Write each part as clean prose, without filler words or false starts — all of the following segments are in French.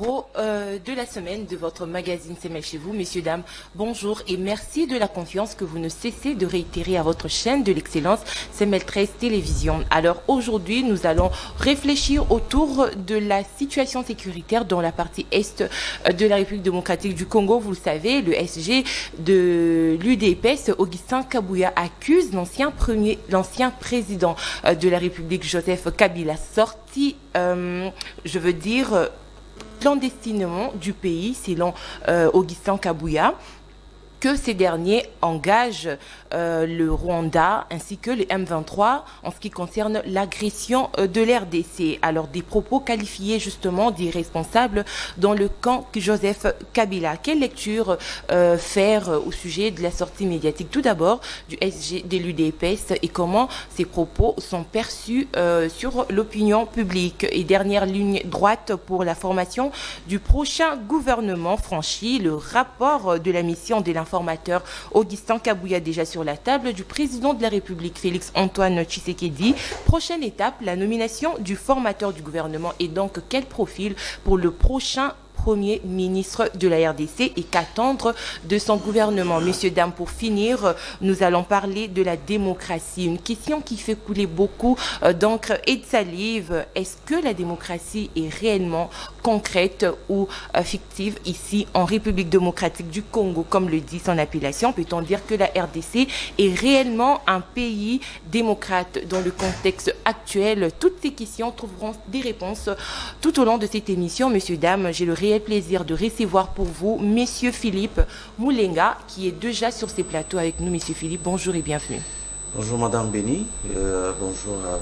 numéro de la semaine de votre magazine C'est Mail chez vous. Messieurs, dames, bonjour et merci de la confiance que vous ne cessez de réitérer à votre chaîne de l'excellence C'est Mail 13 Télévision. Alors aujourd'hui, nous allons réfléchir autour de la situation sécuritaire dans la partie est de la République démocratique du Congo. Vous le savez, le SG de l'UDPS, Augustin Kabouya, accuse l'ancien président de la République, Joseph Kabila, sorti, je veux dire, clandestinement du pays, selon Augustin Kabouya, que ces derniers engagent le Rwanda ainsi que les M23 en ce qui concerne l'agression de l'RDC. Alors des propos qualifiés justement d'irresponsables dans le camp Joseph Kabila. Quelle lecture faire au sujet de la sortie médiatique tout d'abord du SG de l'UDPS et comment ces propos sont perçus sur l'opinion publique? Et dernière ligne droite pour la formation du prochain gouvernement franchi, le rapport de la mission de l'informateur Augustin Kabouya déjà sur la table du président de la République Félix Antoine Tshisekedi. Prochaine étape, la nomination du formateur du gouvernement. Et donc quel profil pour le prochain Premier ministre de la RDC et qu'attendre de son gouvernement? Messieurs, dames, pour finir, nous allons parler de la démocratie. Une question qui fait couler beaucoup d'encre et de salive. Est-ce que la démocratie est réellement concrète ou fictive ici en République démocratique du Congo, comme le dit son appellation? Peut-on dire que la RDC est réellement un pays démocrate dans le contexte actuel? Toutes ces questions trouveront des réponses tout au long de cette émission. Messieurs, dames, j'ai le réel plaisir de recevoir pour vous Monsieur Philippe Moulenga, qui est déjà sur ces plateaux avec nous. Monsieur Philippe, bonjour et bienvenue. Bonjour Madame Béni, bonjour à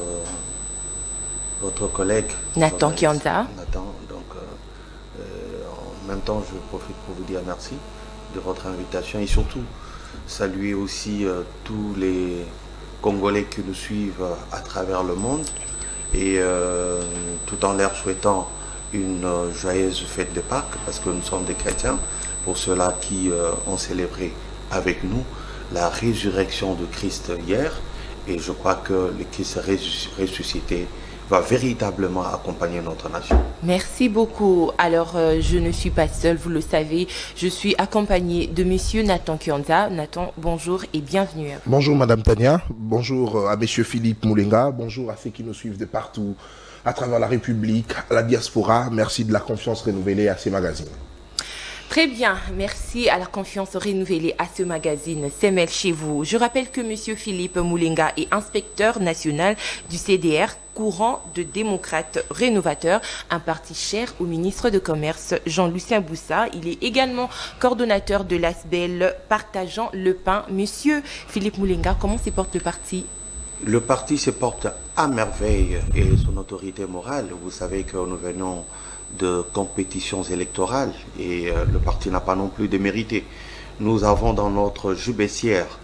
votre collègue Nathan Kianza. Nathan, donc en même temps je profite pour vous dire merci de votre invitation et surtout saluer aussi tous les Congolais qui nous suivent à travers le monde et tout en leur souhaitant une joyeuse fête de Pâques parce que nous sommes des chrétiens, pour ceux-là qui ont célébré avec nous la résurrection de Christ hier, et je crois que le Christ ressuscité va véritablement accompagner notre nation. Merci beaucoup. Alors, je ne suis pas seule, vous le savez, je suis accompagnée de Monsieur Nathan Kianza. Nathan, bonjour et bienvenue. Bonjour Madame Tania, bonjour à Monsieur Philippe Moulenga, bonjour à ceux qui nous suivent de partout à travers la République, à la diaspora. Merci de la confiance renouvelée à ces magazines. Très bien, merci à la confiance renouvelée à ce magazine C'est Mail chez vous. Je rappelle que Monsieur Philippe Moulenga est inspecteur national du CDR, courant de démocrates rénovateurs, un parti cher au ministre de Commerce Jean-Lucien Boussa. Il est également coordonnateur de l'ASBEL Partageant le Pain. Monsieur Philippe Moulenga, comment se porte le parti? Le parti se porte à merveille et son autorité morale. Vous savez que nous venons de compétitions électorales et le parti n'a pas non plus démérité. Nous avons dans notre jubessière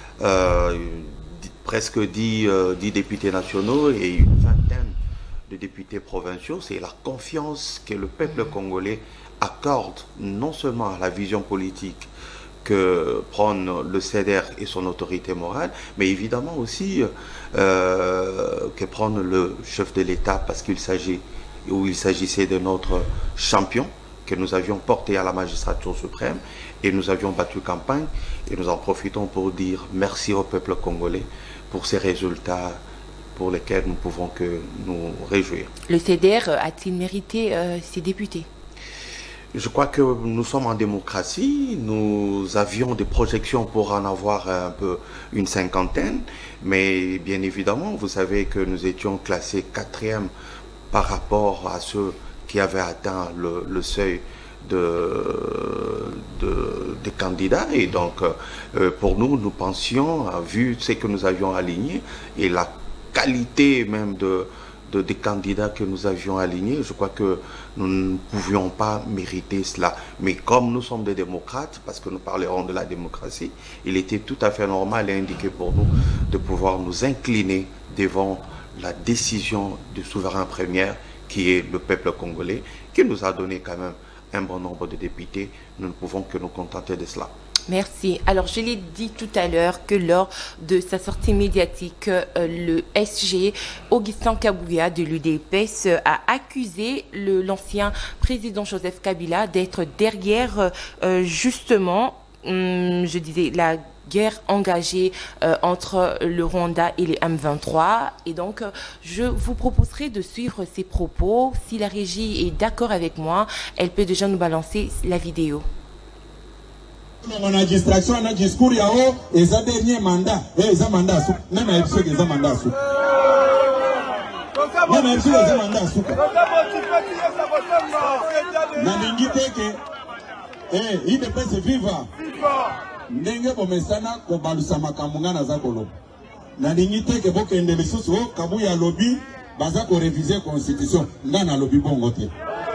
presque 10 députés nationaux et une vingtaine de députés provinciaux. C'est la confiance que le peuple congolais accorde non seulement à la vision politique que prône le CDR et son autorité morale, mais évidemment aussi que prône le chef de l'État, parce qu'il s'agissait de notre champion que nous avions porté à la magistrature suprême et nous avions battu campagne, et nous en profitons pour dire merci au peuple congolais pour ces résultats pour lesquels nous pouvons que nous réjouir. Le CDR a-t-il mérité ses députés? Je crois que nous sommes en démocratie, nous avions des projections pour en avoir un peu une cinquantaine, mais bien évidemment, vous savez que nous étions classés 4e par rapport à ceux qui avaient atteint le seuil des candidats, et donc pour nous, nous pensions, vu ce que nous avions aligné et la qualité même des candidats que nous avions alignés, je crois que nous ne pouvions pas mériter cela. Mais comme nous sommes des démocrates, parce que nous parlerons de la démocratie, il était tout à fait normal et indiqué pour nous de pouvoir nous incliner devant la décision du souverain premier, qui est le peuple congolais, qui nous a donné quand même un bon nombre de députés. Nous ne pouvons que nous contenter de cela. Merci. Alors, je l'ai dit tout à l'heure que lors de sa sortie médiatique, le SG Augustin Kabouya de l'UDPS a accusé l'ancien président Joseph Kabila d'être derrière, justement, je disais, la guerre engagée entre le Rwanda et les M23. Et donc, je vous proposerai de suivre ces propos. Si la régie est d'accord avec moi, elle peut déjà nous balancer la vidéo. On a distraction, on a discours, et ça dernier mandat, et ça mandat, même avec ceux qui ont mandat, même avec ceux qui ont mandat, il ne peut se vivre. Ndenge bomesana ko balusa makamunga na zakolo. Na lingite ke boke ndele susu Kabuya lobby baza ko réviser constitution ngana lobby bongo te.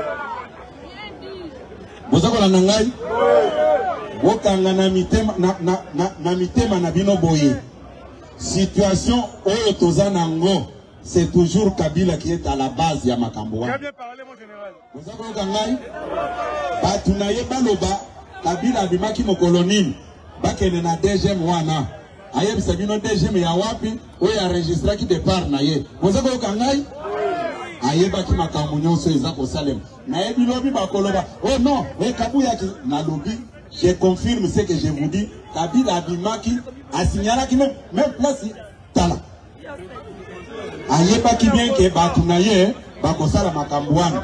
Bozakola nangai? Bokanga na mitema na mitema na bino boye. Situation oyo tozana ngo, c'est toujours Kabila qui est à la base ya makambo wana. Bien parlé mon général. Bozakola nangai? Batunaye baloba Kabila bimaki mokolonine. Bakene na deuxième wana. Aye sabino deuxième ya wapi? Oyo enregistra ki départ na ye. Bozakola nangai? Aye baki makambo nyonso eza ko salem. Na ye bilobi bakoloba. Oh non, Kabuya ki na lobby. Je confirme ce que je vous dis. Kabila Abimaki a signalé qui même place Tala. Aye baki bien que batunaye bakosala makambouane.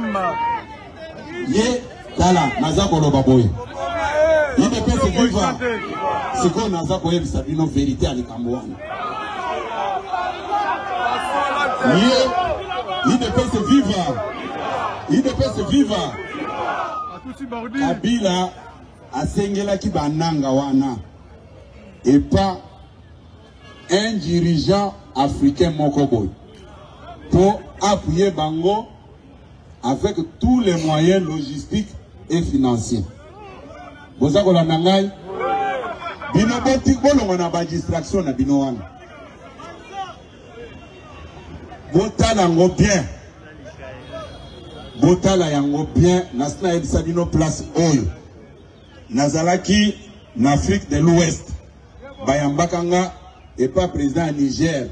Ye Tala nazakolo baboye. Il ne peut se vivre. C'est qu'on nazako yeb sabino vérité à likambouane. Il ne peut se vivre. Il ne peut se vivre. Kabila Asengela ki bananga wana et pas un dirigeant africain mokoboy pour appuyer Bango avec tous les moyens logistiques et financiers. Bozako la nangai bino boti bolongo na ba distraction na bino wana botala ngo bien botala yango bien nasna ebisa bino place oyo Nazalaki, en Afrique de l'Ouest, Bayambakanga et pas président Niger.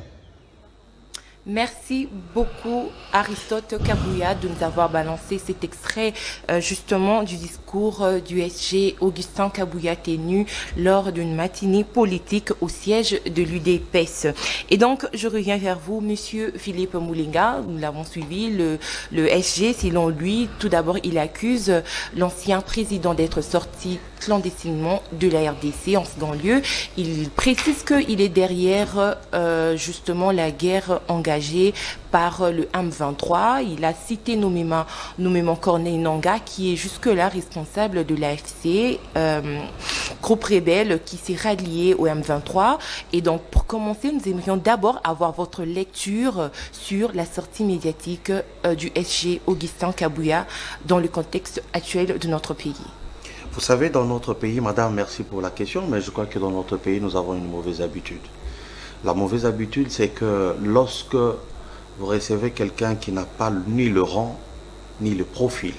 Merci beaucoup Aristote Kabouya de nous avoir balancé cet extrait justement du discours du SG Augustin Kabouya tenu lors d'une matinée politique au siège de l'UDPS. Et donc je reviens vers vous, Monsieur Philippe Moulenga. Nous l'avons suivi, le SG, selon lui, tout d'abord il accuse l'ancien président d'être sorti clandestinement de la RDC. En second lieu, il précise qu'il est derrière justement la guerre engagée par le M23. Il a cité nommément Corneille Nangaa, qui est jusque-là responsable de l'AFC, groupe rebelle qui s'est rallié au M23. Et donc, pour commencer, nous aimerions d'abord avoir votre lecture sur la sortie médiatique du SG Augustin Kabouya dans le contexte actuel de notre pays. Vous savez, dans notre pays, madame, merci pour la question, mais je crois que dans notre pays, nous avons une mauvaise habitude. La mauvaise habitude, c'est que lorsque vous recevez quelqu'un qui n'a pas ni le rang, ni le profil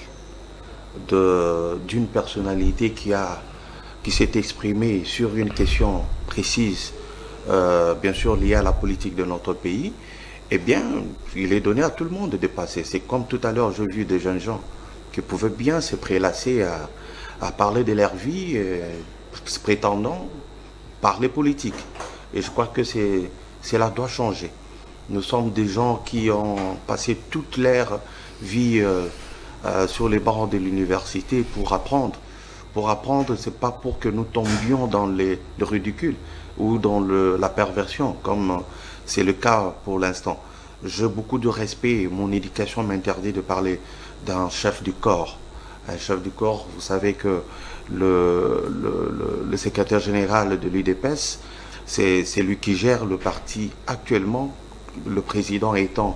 d'une personnalité qui s'est exprimée sur une question précise, bien sûr liée à la politique de notre pays, eh bien, il est donné à tout le monde de passer. C'est comme tout à l'heure, j'ai vu des jeunes gens qui pouvaient bien se prélasser à parler de leur vie, prétendant parler politique. Et je crois que cela doit changer. Nous sommes des gens qui ont passé toute leur vie sur les bancs de l'université pour apprendre. Pour apprendre, ce n'est pas pour que nous tombions dans le ridicule ou dans la perversion, comme c'est le cas pour l'instant. J'ai beaucoup de respect. Mon éducation m'interdit de parler d'un chef du corps. Un chef du corps, vous savez que le secrétaire général de l'UDPS, c'est lui qui gère le parti actuellement, le président étant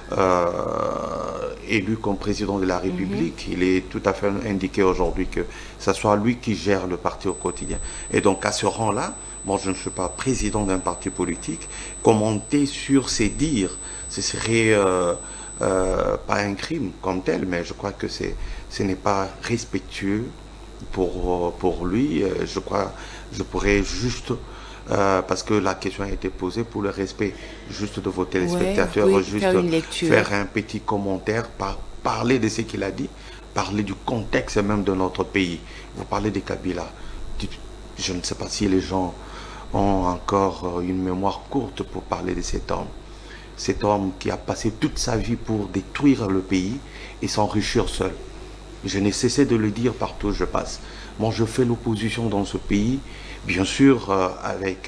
élu comme président de la République. Il est tout à fait indiqué aujourd'hui que ce soit lui qui gère le parti au quotidien. Et donc à ce rang-là, moi je ne suis pas président d'un parti politique, commenter sur ses dires, ce serait pas un crime comme tel, mais je crois que ce n'est pas respectueux pour lui. Je pourrais juste, parce que la question a été posée, pour le respect juste de vos téléspectateurs, faire un petit commentaire, parler de ce qu'il a dit, parler du contexte même de notre pays. Vous parlez de Kabila. Je ne sais pas si les gens ont encore une mémoire courte pour parler de cet homme. Cet homme qui a passé toute sa vie pour détruire le pays et s'enrichir seul. Je n'ai cessé de le dire partout où je passe. Moi, je fais l'opposition dans ce pays, bien sûr, avec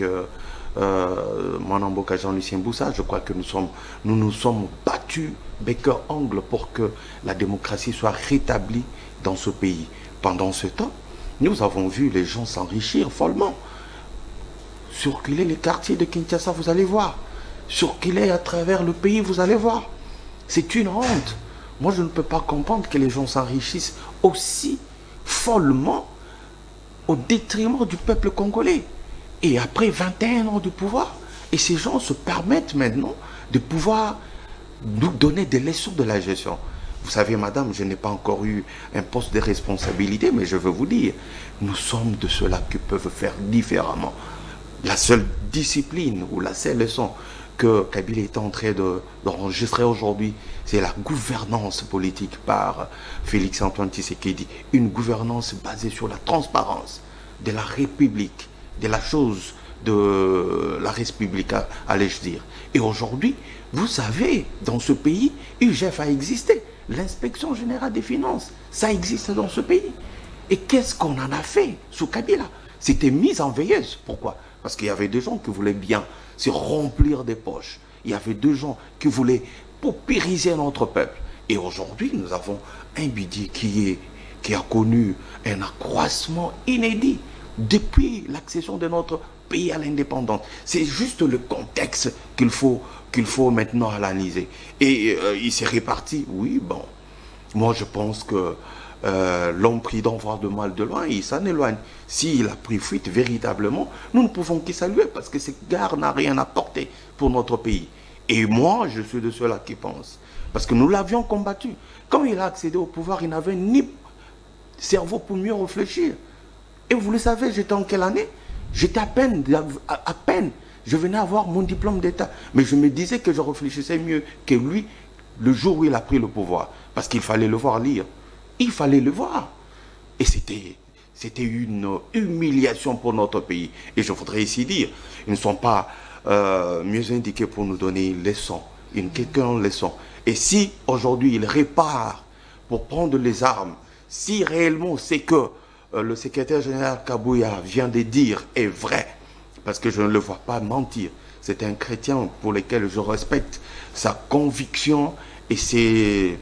mon embocage Jean-Lucien Boussa. Je crois que nous nous sommes battus bec-ongle pour que la démocratie soit rétablie dans ce pays. Pendant ce temps, nous avons vu les gens s'enrichir follement. Circuler les quartiers de Kinshasa, vous allez voir. Circuler à travers le pays, vous allez voir. C'est une honte. Moi, je ne peux pas comprendre que les gens s'enrichissent aussi follement au détriment du peuple congolais. Et après 21 ans de pouvoir, et ces gens se permettent maintenant de pouvoir nous donner des leçons de la gestion. Vous savez, madame, je n'ai pas encore eu un poste de responsabilité, mais je veux vous dire, nous sommes de ceux-là qui peuvent faire différemment. La seule discipline ou la seule leçon que Kabila est en train d'enregistrer aujourd'hui, c'est la gouvernance politique par Félix-Antoine Tshisekedi. Une gouvernance basée sur la transparence de la République, de la chose de la République, allais-je dire. Et aujourd'hui, vous savez, dans ce pays, UGF a existé. L'inspection générale des finances, ça existe dans ce pays. Et qu'est-ce qu'on en a fait sous Kabila? C'était mise en veilleuse. Pourquoi? Parce qu'il y avait des gens qui voulaient bien se remplir des poches. Il y avait des gens qui voulaient paupériser notre peuple. Et aujourd'hui, nous avons un budget qui a connu un accroissement inédit depuis l'accession de notre pays à l'indépendance. C'est juste le contexte qu'il faut maintenant analyser. Et il s'est réparti, oui, bon. Moi, je pense que l'homme prudent voit de mal de loin, il s'en éloigne. S'il a pris fuite véritablement, nous ne pouvons qu'y saluer parce que ce gars n'a rien apporté pour notre pays. Et moi, je suis de ceux-là qui pensent. Parce que nous l'avions combattu. Quand il a accédé au pouvoir, il n'avait ni cerveau pour mieux réfléchir. Et vous le savez, j'étais en quelle année? J'étais à peine, je venais avoir mon diplôme d'État. Mais je me disais que je réfléchissais mieux que lui le jour où il a pris le pouvoir. Parce qu'il fallait le voir lire. Il fallait le voir. Et c'était une humiliation pour notre pays. Et je voudrais ici dire, ils ne sont pas mieux indiqués pour nous donner une leçon, quelqu'un leçon. Et si aujourd'hui ils réparent pour prendre les armes, si réellement c'est que le secrétaire général Kabouya vient de dire est vrai, parce que je ne le vois pas mentir, c'est un chrétien pour lequel je respecte sa conviction et c'est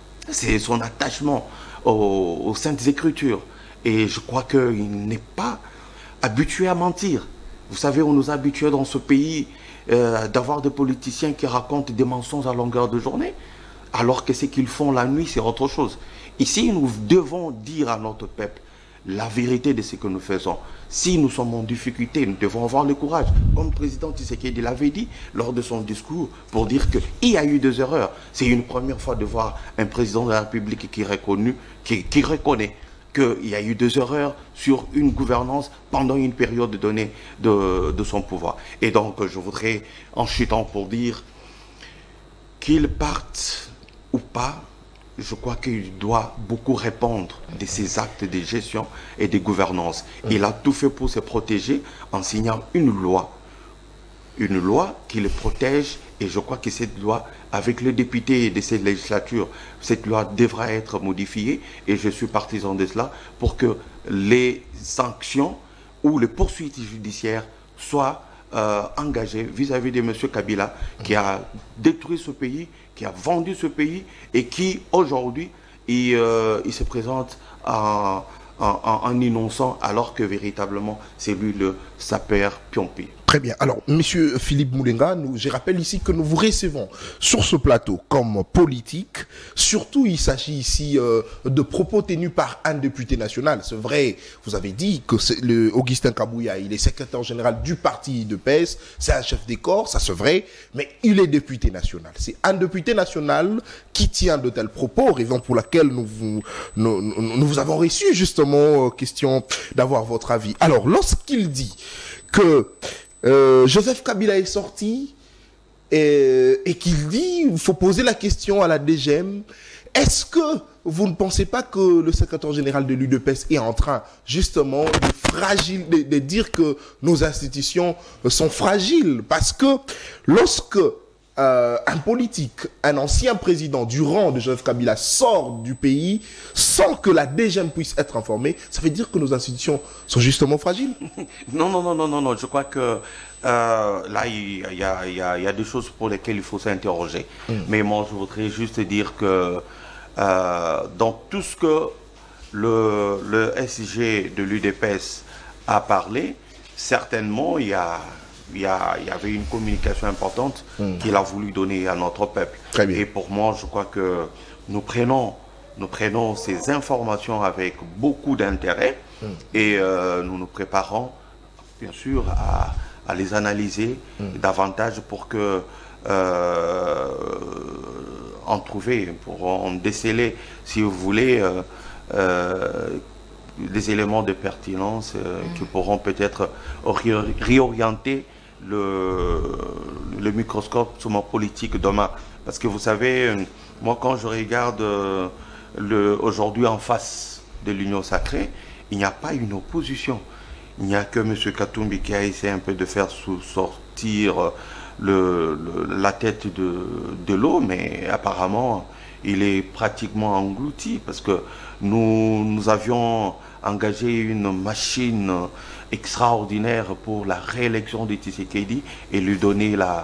son attachement aux Saintes Écritures. Et je crois qu'il n'est pas habitué à mentir. Vous savez, on nous a habitués dans ce pays d'avoir des politiciens qui racontent des mensonges à longueur de journée, alors que ce qu'ils font la nuit, c'est autre chose. Ici, nous devons dire à notre peuple la vérité de ce que nous faisons. Si nous sommes en difficulté, nous devons avoir le courage. Comme le président Tshisekedi l'avait dit lors de son discours, pour dire qu'il y a eu des erreurs. C'est une première fois de voir un président de la République qui reconnaît qu'il y a eu des erreurs sur une gouvernance pendant une période donnée de son pouvoir. Et donc, je voudrais, en chutant pour dire qu'il parte ou pas, je crois qu'il doit beaucoup répondre de ses actes de gestion et de gouvernance. Il a tout fait pour se protéger en signant une loi qui le protège, et je crois que cette loi, avec les députés de cette législature, cette loi devra être modifiée, et je suis partisan de cela, pour que les sanctions ou les poursuites judiciaires soient engagées vis-à-vis de M. Kabila, qui a détruit ce pays, qui a vendu ce pays, et qui, aujourd'hui, il se présente en innocent, alors que véritablement, c'est lui le sapeur Piompi. Très bien. Alors, Monsieur Philippe Moulenga, je rappelle ici que nous vous recevons sur ce plateau comme politique. Surtout, il s'agit ici de propos tenus par un député national. C'est vrai, vous avez dit que Augustin Kabouya, il est secrétaire général du parti de PES, c'est un chef des corps, ça c'est vrai, mais il est député national. C'est un député national qui tient de tels propos, raison pour laquelle nous vous avons reçu justement question d'avoir votre avis. Alors, lorsqu'il dit que Joseph Kabila est sorti et qu'il dit il faut poser la question à la DGM, est-ce que vous ne pensez pas que le secrétaire général de l'UDPS est en train justement de dire que nos institutions sont fragiles? Parce que lorsque un politique, un ancien président du rang de Joseph Kabila sort du pays sans que la DGM puisse être informée, ça veut dire que nos institutions sont justement fragiles? Non, je crois que là, il y a des choses pour lesquelles il faut s'interroger. Mais moi, je voudrais juste dire que dans tout ce que le SG de l'UDPS a parlé, certainement, il y avait une communication importante qu'il a voulu donner à notre peuple. Et pour moi, je crois que nous prenons ces informations avec beaucoup d'intérêt et nous nous préparons, bien sûr, à les analyser davantage pour que pour en déceler, si vous voulez, des éléments de pertinence qui pourront peut-être réorienter le microscope sur ma politique demain. Parce que vous savez, moi quand je regarde aujourd'hui en face de l'Union sacrée, il n'y a pas une opposition. Il n'y a que M. Katumbi qui a essayé un peu de faire sortir la tête de l'eau, mais apparemment il est pratiquement englouti parce que nous avions engagé une machine extraordinaire pour la réélection de Tshisekedi et lui donner la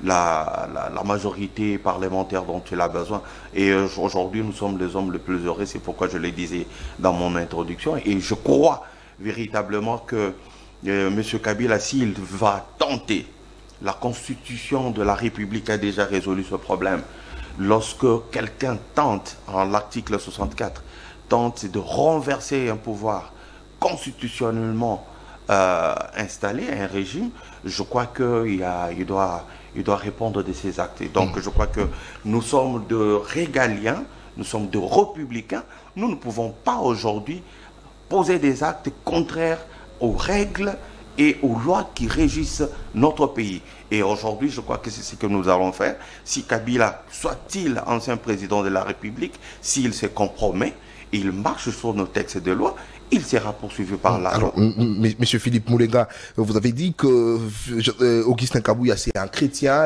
majorité parlementaire dont il a besoin. Et aujourd'hui, nous sommes les hommes les plus heureux, c'est pourquoi je le disais dans mon introduction. Et je crois véritablement que M. Kabila, s'il va tenter, la Constitution de la République a déjà résolu ce problème. Lorsque quelqu'un tente, en l'article 64, tente de renverser un pouvoir constitutionnellement installé, un régime, je crois qu'il doit répondre de ses actes. Et donc je crois que nous sommes de régaliens, nous sommes de républicains. Nous ne pouvons pas aujourd'hui poser des actes contraires aux règles et aux lois qui régissent notre pays. Et aujourd'hui, je crois que c'est ce que nous allons faire. Si Kabila, soit-il ancien président de la République, s'il se compromet, il marche sur nos textes de loi, il sera poursuivi par la loi. Alors, Monsieur Philippe Moulenga, vous avez dit que Augustin Kabouya, c'est un chrétien,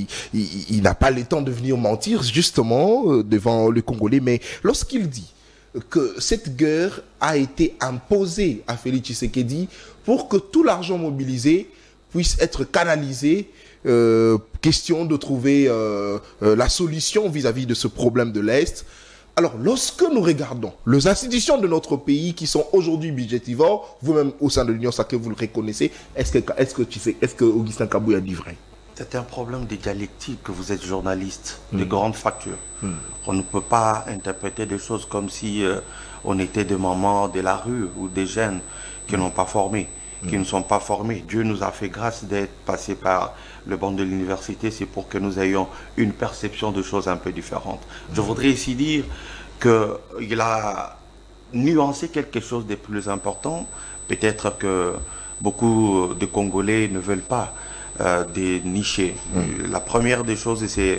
il n'a pas le temps de venir mentir, justement, devant le Congolais, mais lorsqu'il dit que cette guerre a été imposée à Félix Tshisekedi pour que tout l'argent mobilisé puisse être canalisé, question de trouver la solution vis-à-vis de ce problème de l'Est. Alors, lorsque nous regardons les institutions de notre pays qui sont aujourd'hui budgétivores, vous-même au sein de l'Union sacrée, vous le reconnaissez, est-ce que Augustin Kabouya dit vrai? C'est un problème de dialectique que vous êtes journaliste, de grande facture. On ne peut pas interpréter des choses comme si on était des mamans de la rue ou des jeunes qui n'ont pas formé, qui ne sont pas formés. Dieu nous a fait grâce d'être passés par le banc de l'université, c'est pour que nous ayons une perception de choses un peu différentes. Je voudrais ici dire qu'il a nuancé quelque chose de plus important. Peut-être que beaucoup de Congolais ne veulent pas dénicher. La première des choses, c'est,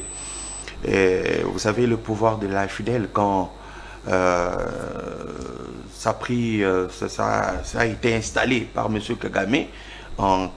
vous savez, le pouvoir de la fidèle, quand ça a été installé par M. Kagame en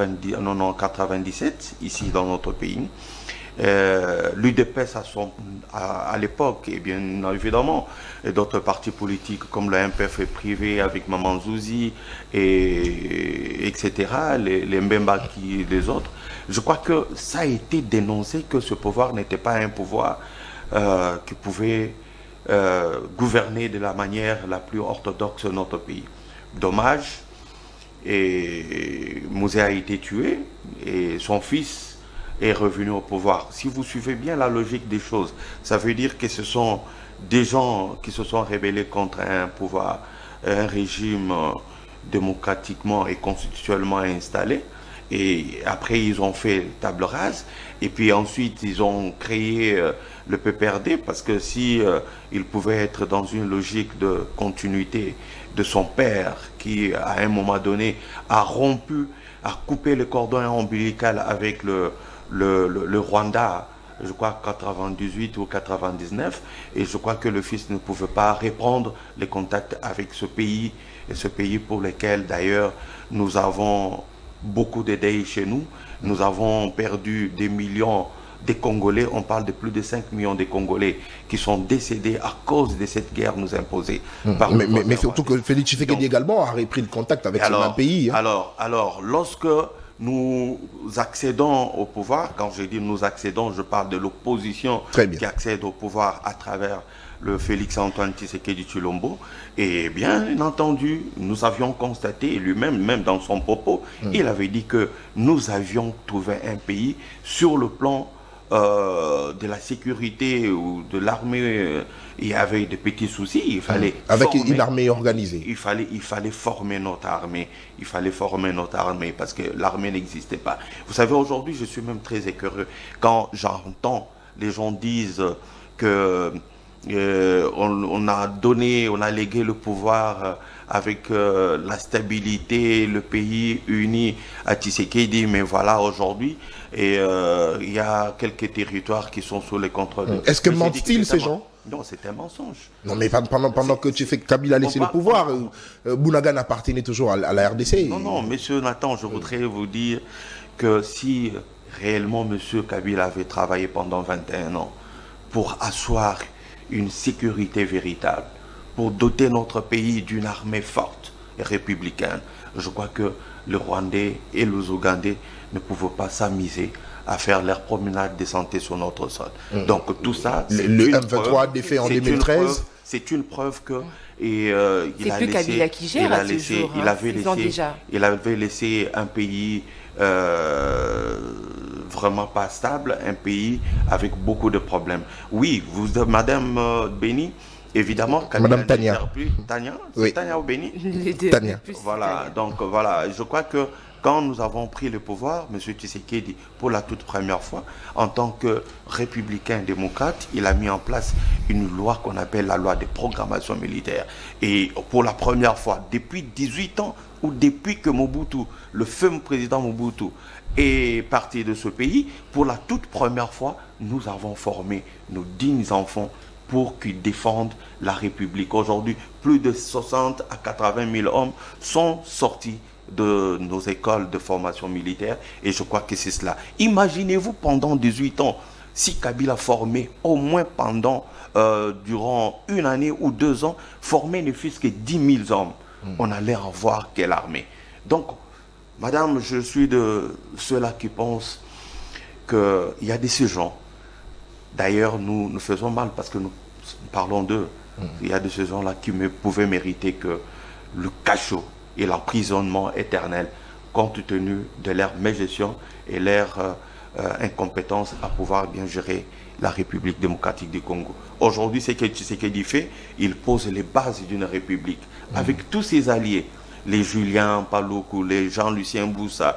97, ici dans notre pays. L'UDPS à l'époque, et bien évidemment, d'autres partis politiques comme le MPF privé avec Maman Zouzi, etc., les Mbemba, les autres, je crois que ça a été dénoncé que ce pouvoir n'était pas un pouvoir qui pouvait gouverner de la manière la plus orthodoxe notre pays. Dommage et Mouzé a été tué et son fils est revenu au pouvoir. Si vous suivez bien la logique des choses, ça veut dire que ce sont des gens qui se sont rebellés contre un pouvoir, un régime démocratiquement et constitutionnellement installé. Et après, ils ont fait table rase. Et puis ensuite, ils ont créé le PPRD parce que si il pouvait être dans une logique de continuité de son père qui, à un moment donné, a coupé le cordon ombilical avec le Rwanda, je crois 98 ou 99, et je crois que le fils ne pouvait pas reprendre les contacts avec ce pays, et ce pays pour lequel d'ailleurs nous avons beaucoup de deuil chez nous. Nous avons perdu des millions de Congolais, on parle de plus de 5 millions de Congolais qui sont décédés à cause de cette guerre nous imposée. Mais surtout que Félix Tshisekedi également a repris le contact avec ce même pays. Hein. Alors, lorsque nous accédons au pouvoir, quand je dis nous accédons, je parle de l'opposition qui accède au pouvoir à travers le Félix-Antoine Tshisekedi Tshilombo, et bien entendu, nous avions constaté, lui-même, même dans son propos, il avait dit que nous avions trouvé un pays sur le plan de la sécurité ou de l'armée, il y avait de petits soucis, il fallait avec une armée organisée. Il fallait former notre armée, parce que l'armée n'existait pas. Vous savez, aujourd'hui, je suis même très écœureux quand j'entends les gens disent que on a légué le pouvoir avec la stabilité, le pays uni à Tshisekedi, mais voilà aujourd'hui, et il y a quelques territoires qui sont sous le contrôle. Est-ce que mentent-ils ces gens? Non, c'est un mensonge. Non, mais pendant que Kabila a laissé le pouvoir, Bounagan appartenait toujours à la RDC. Non, monsieur Nathan, je voudrais vous dire que si réellement monsieur Kabila avait travaillé pendant 21 ans pour asseoir une sécurité véritable, pour doter notre pays d'une armée forte et républicaine, je crois que le Rwandais et les Ougandais ne pouvaient pas s'amuser à faire leur promenade de santé sur notre sol. Donc tout ça... Le M23 défait en 2013. C'est une preuve que... c'est plus Kabila qui gère à ce jour. Il avait laissé un pays vraiment pas stable, un pays avec beaucoup de problèmes. Oui, Madame Béni, évidemment... Madame Tania. Tania, oui. Tania ou Béni? Tania. Voilà, donc voilà, je crois que quand nous avons pris le pouvoir, M. Tshisekedi, pour la toute première fois, en tant que républicain démocrate, il a mis en place une loi qu'on appelle la loi de programmation militaire. Et pour la première fois, depuis 18 ans, ou depuis que Mobutu, le fameux président Mobutu, est parti de ce pays, pour la toute première fois, nous avons formé nos dignes enfants pour qu'ils défendent la République. Aujourd'hui, plus de 60 à 80 000 hommes sont sortis de nos écoles de formation militaire, et je crois que c'est cela. Imaginez-vous pendant 18 ans, si Kabila formait au moins durant une année ou 2 ans, formait ne fût-ce que 10 000 hommes, on allait avoir quelle armée. Donc, madame, je suis de ceux-là qui pensent qu'il y a de ces gens. D'ailleurs, nous faisons mal parce que nous parlons d'eux. Il y a de ces gens-là qui pouvaient mériter que le cachot et l'emprisonnement éternel, compte tenu de leur mégestion et leur incompétence à pouvoir bien gérer la République démocratique du Congo. Aujourd'hui, ce que Tshisekedi fait, il pose les bases d'une république avec tous ses alliés, les Julien Paluku, les Jean-Lucien Boussa,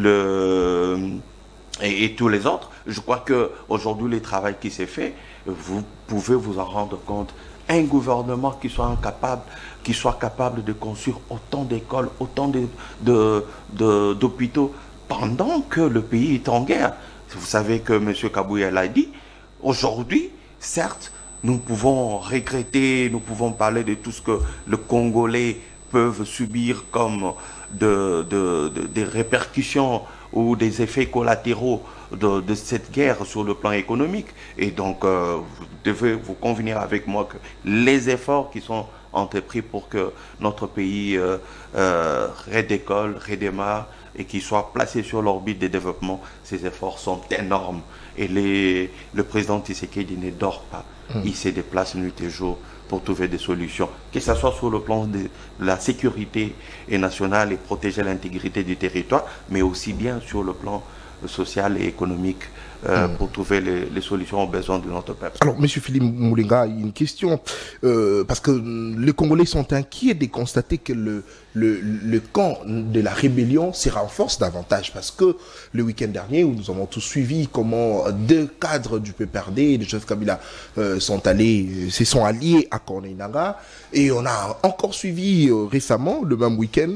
et tous les autres. Je crois qu'aujourd'hui, le travail qui s'est fait, vous pouvez vous en rendre compte. Un gouvernement qui soit capable de construire autant d'écoles, autant d'hôpitaux pendant que le pays est en guerre. Vous savez que M. Kabouya l'a dit. Aujourd'hui, certes, nous pouvons regretter, nous pouvons parler de tout ce que les Congolais peuvent subir comme des répercussions ou des effets collatéraux de cette guerre sur le plan économique. Et donc, vous devez vous convenir avec moi que les efforts qui sont entrepris pour que notre pays redécolle, redémarre et qu'il soit placé sur l'orbite des développements, ces efforts sont énormes. Et le président Tshisekedi ne dort pas. il se déplace nuit et jour pour trouver des solutions, que ce soit sur le plan de la sécurité nationale et protéger l'intégrité du territoire, mais aussi bien sur le plan social et économique pour trouver les solutions aux besoins de notre peuple. Alors, M. Philippe Moulenga, une question, parce que les Congolais sont inquiets de constater que le camp de la rébellion se renforce davantage, parce que le week-end dernier, où nous avons tous suivi comment 2 cadres du PPRD, de Joseph Kabila, se sont alliés à Corneille Nangaa, et on a encore suivi récemment, le même week-end,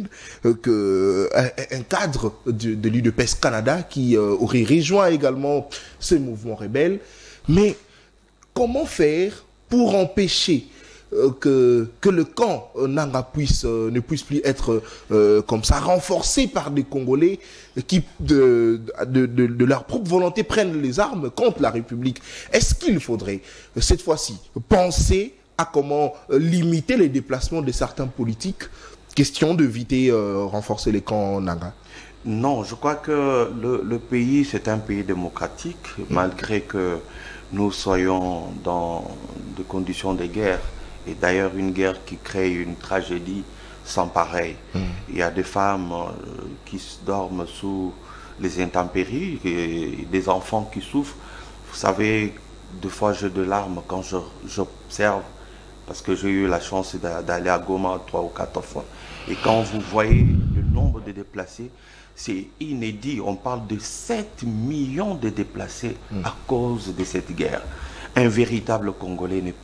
un cadre de l'UDPS Canada qui aurait rejoint également ce mouvement rebelle. Mais comment faire pour empêcher que le camp Nangaa ne puisse plus être comme ça, renforcé par des Congolais qui, de leur propre volonté, prennent les armes contre la République? Est-ce qu'il faudrait, cette fois-ci, penser à comment limiter les déplacements de certains politiques, question d'éviter renforcer les camps Nangaa? Non, je crois que le pays, c'est un pays démocratique, malgré que nous soyons dans des conditions de guerre. Et d'ailleurs, une guerre qui crée une tragédie sans pareil. Il y a des femmes qui dorment sous les intempéries, et des enfants qui souffrent. Vous savez, des fois, j'ai de larmes quand j'observe, parce que j'ai eu la chance d'aller à Goma 3 ou 4 fois. Et quand vous voyez le nombre de déplacés, c'est inédit. On parle de 7 millions de déplacés à cause de cette guerre. Un véritable Congolais ne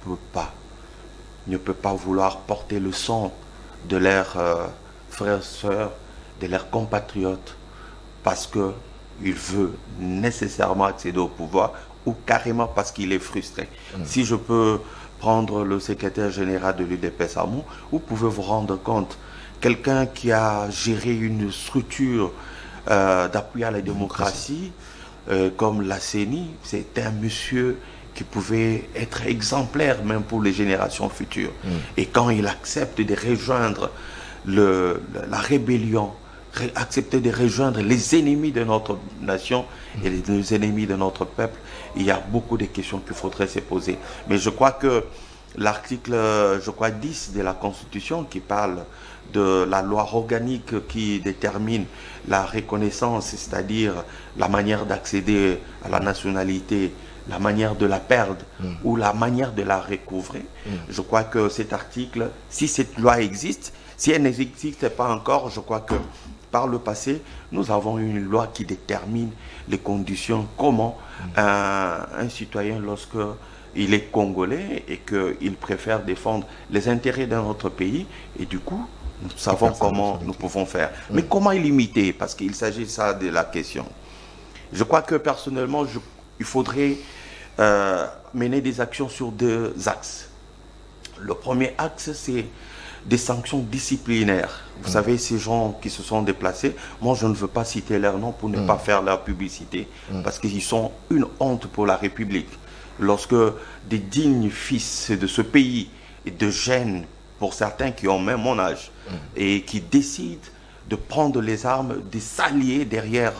peut pas vouloir porter le sang de leurs frères, sœurs, de leurs compatriotes, parce qu'il veut nécessairement accéder au pouvoir, ou carrément parce qu'il est frustré. Si je peux prendre le secrétaire général de l'UDPS Amou, vous pouvez vous rendre compte, quelqu'un qui a géré une structure d'appui à la démocratie, comme la CENI, c'est un monsieur qui pouvait être exemplaire même pour les générations futures. Et quand il accepte de rejoindre la rébellion, accepter de rejoindre les ennemis de notre nation et les ennemis de notre peuple, il y a beaucoup de questions qu'il faudrait se poser. Mais je crois que l'article 10 de la Constitution, qui parle de la loi organique qui détermine la reconnaissance, c'est-à-dire la manière d'accéder à la nationalité, la manière de la perdre ou la manière de la recouvrer. Je crois que cet article, si cette loi existe, si elle n'existe pas encore, je crois que par le passé, nous avons une loi qui détermine les conditions, comment un citoyen, lorsque il est congolais et qu'il préfère défendre les intérêts de notre pays, et du coup, nous savons comment nous pouvons faire. Mais comment limiter? Parce qu'il s'agit ça de la question. Je crois que personnellement, il faudrait mener des actions sur 2 axes. Le premier axe, c'est des sanctions disciplinaires. Vous savez, ces gens qui se sont déplacés, moi je ne veux pas citer leur nom pour ne pas faire leur publicité, parce qu'ils sont une honte pour la République. Lorsque des dignes fils de ce pays, et de jeunes, pour certains qui ont même mon âge, et qui décident de prendre les armes, de s'allier derrière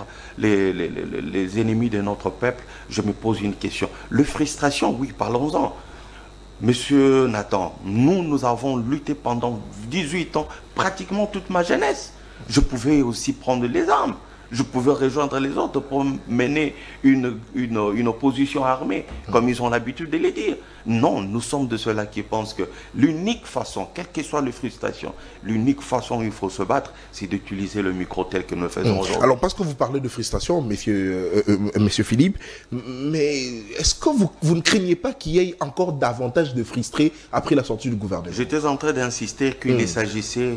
les ennemis de notre peuple, je me pose une question. Le frustration, oui, parlons-en. Monsieur Nathan, nous avons lutté pendant 18 ans, pratiquement toute ma jeunesse. Je pouvais aussi prendre les armes. Je pouvais rejoindre les autres pour mener une opposition armée, comme ils ont l'habitude de le dire. Non, nous sommes de ceux-là qui pensent que l'unique façon, quelle que soit les frustrations, l'unique façon où il faut se battre, c'est d'utiliser le micro tel que nous faisons aujourd'hui. Alors, parce que vous parlez de frustration, monsieur Philippe, mais est-ce que vous ne craignez pas qu'il y ait encore davantage de frustrés après la sortie du gouvernement? J'étais en train d'insister qu'il s'agissait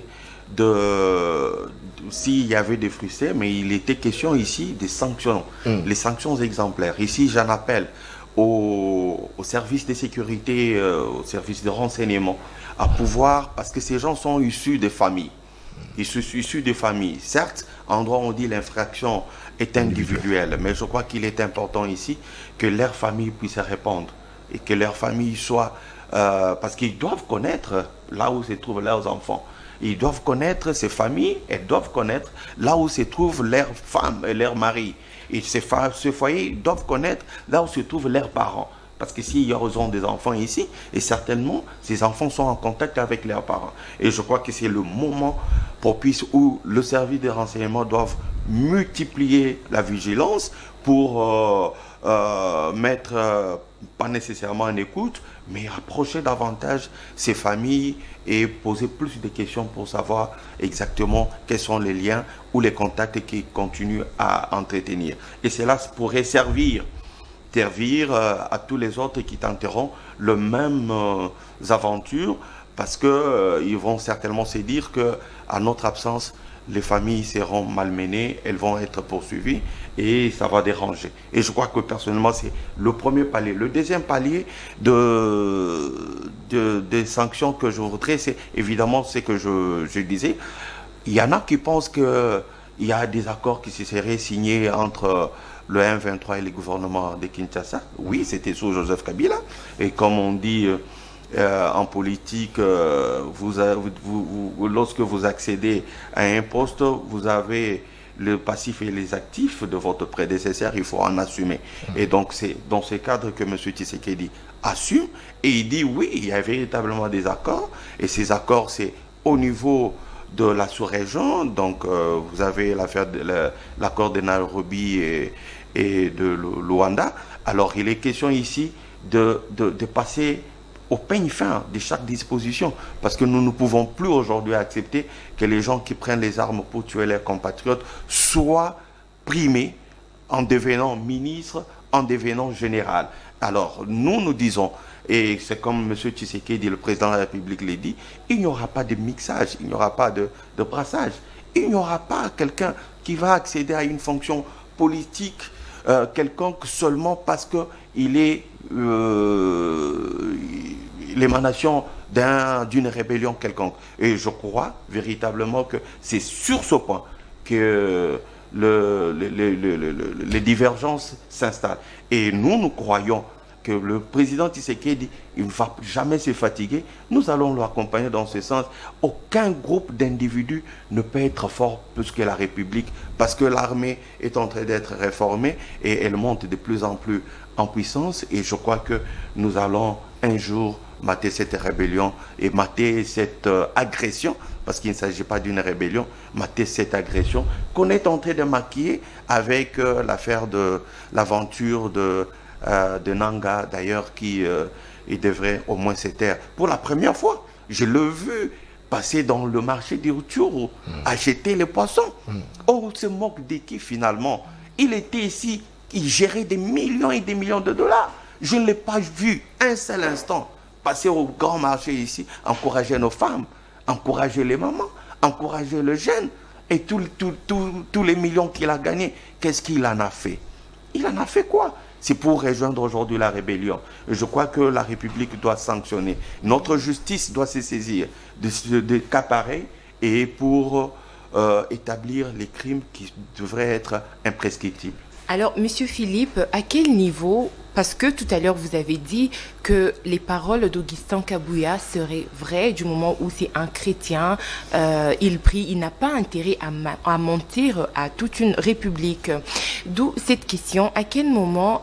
s'il y avait des frustrés, mais il était question ici des sanctions, les sanctions exemplaires. Ici, j'en appelle au service de sécurité, au service de renseignement, à pouvoir, parce que ces gens sont issus des familles. Ils sont issus des familles. Certes, en droit, on dit l'infraction est individuelle, mais je crois qu'il est important ici que leur famille puisse répondre et que leur famille soit... parce qu'ils doivent connaître là où se trouvent leurs enfants. Ils doivent connaître ces familles, elles doivent connaître là où se trouvent leurs femmes et leurs maris. Et ces foyers doivent connaître là où se trouvent leurs parents. Parce que s'ils ont des enfants ici, et certainement, ces enfants sont en contact avec leurs parents. Et je crois que c'est le moment propice où le service de renseignement doit multiplier la vigilance pour mettre, pas nécessairement en écoute, mais approcher davantage ces familles et poser plus de questions pour savoir exactement quels sont les liens ou les contacts qu'ils continuent à entretenir. Et cela pourrait servir à tous les autres qui tenteront le même aventures, parce que ils vont certainement se dire que à notre absence, les familles seront malmenées, elles vont être poursuivies et ça va déranger. Et je crois que personnellement, c'est le premier palier. Le deuxième palier des sanctions que je voudrais, c'est évidemment ce que je disais. Il y en a qui pensent qu'il y a des accords qui se seraient signés entre le M23 et le gouvernement de Kinshasa. Oui, c'était sous Joseph Kabila. Et comme on dit en politique, lorsque vous accédez à un poste, vous avez le passif et les actifs de votre prédécesseur, il faut en assumer. Et donc c'est dans ce cadre que M. Tshisekedi assume, et il dit oui, il y a véritablement des accords, et ces accords c'est au niveau de la sous-région. Donc vous avez l'affaire de l'accord de Nairobi et de Luanda. Alors il est question ici de passer au peigne fin de chaque disposition, parce que nous ne pouvons plus aujourd'hui accepter que les gens qui prennent les armes pour tuer leurs compatriotes soient primés en devenant ministres, en devenant général. Alors nous disons, et c'est comme M. Tshisekedi, le président de la République, l'a dit, il n'y aura pas de mixage, il n'y aura pas de brassage, il n'y aura pas quelqu'un qui va accéder à une fonction politique quelconque seulement parce qu'il est l'émanation d'une rébellion quelconque. Et je crois véritablement que c'est sur ce point que les divergences s'installent. Et nous croyons que le président Tshisekedi, il ne va jamais se fatiguer. Nous allons l'accompagner dans ce sens. Aucun groupe d'individus ne peut être fort plus que la République, parce que l'armée est en train d'être réformée et elle monte de plus en plus en puissance. Et je crois que nous allons un jour mater cette rébellion et mater cette agression, parce qu'il ne s'agit pas d'une rébellion, mater cette agression qu'on est en train de maquiller avec l'affaire de l'aventure de Nanga, d'ailleurs, qui il devrait au moins se taire. Pour la première fois, je l'ai vu passer dans le marché du Rutshuru, acheter les poissons. On se moque de qui finalement? Il était ici, il gérait des millions et des millions de dollars. Je ne l'ai pas vu un seul instant passer au grand marché ici, encourager nos femmes, encourager les mamans, encourager les jeunes. Et tous les millions qu'il a gagnés, qu'est-ce qu'il en a fait? Il en a fait quoi? C'est pour rejoindre aujourd'hui la rébellion. Et je crois que la République doit sanctionner. Notre justice doit se saisir de cas pareils et pour établir les crimes qui devraient être imprescriptibles. Alors, Monsieur Philippe, à quel niveau, parce que tout à l'heure vous avez dit que les paroles d'Augustin Kabouya seraient vraies du moment où c'est un chrétien, il prie, il n'a pas intérêt à mentir à toute une république. D'où cette question, à quel moment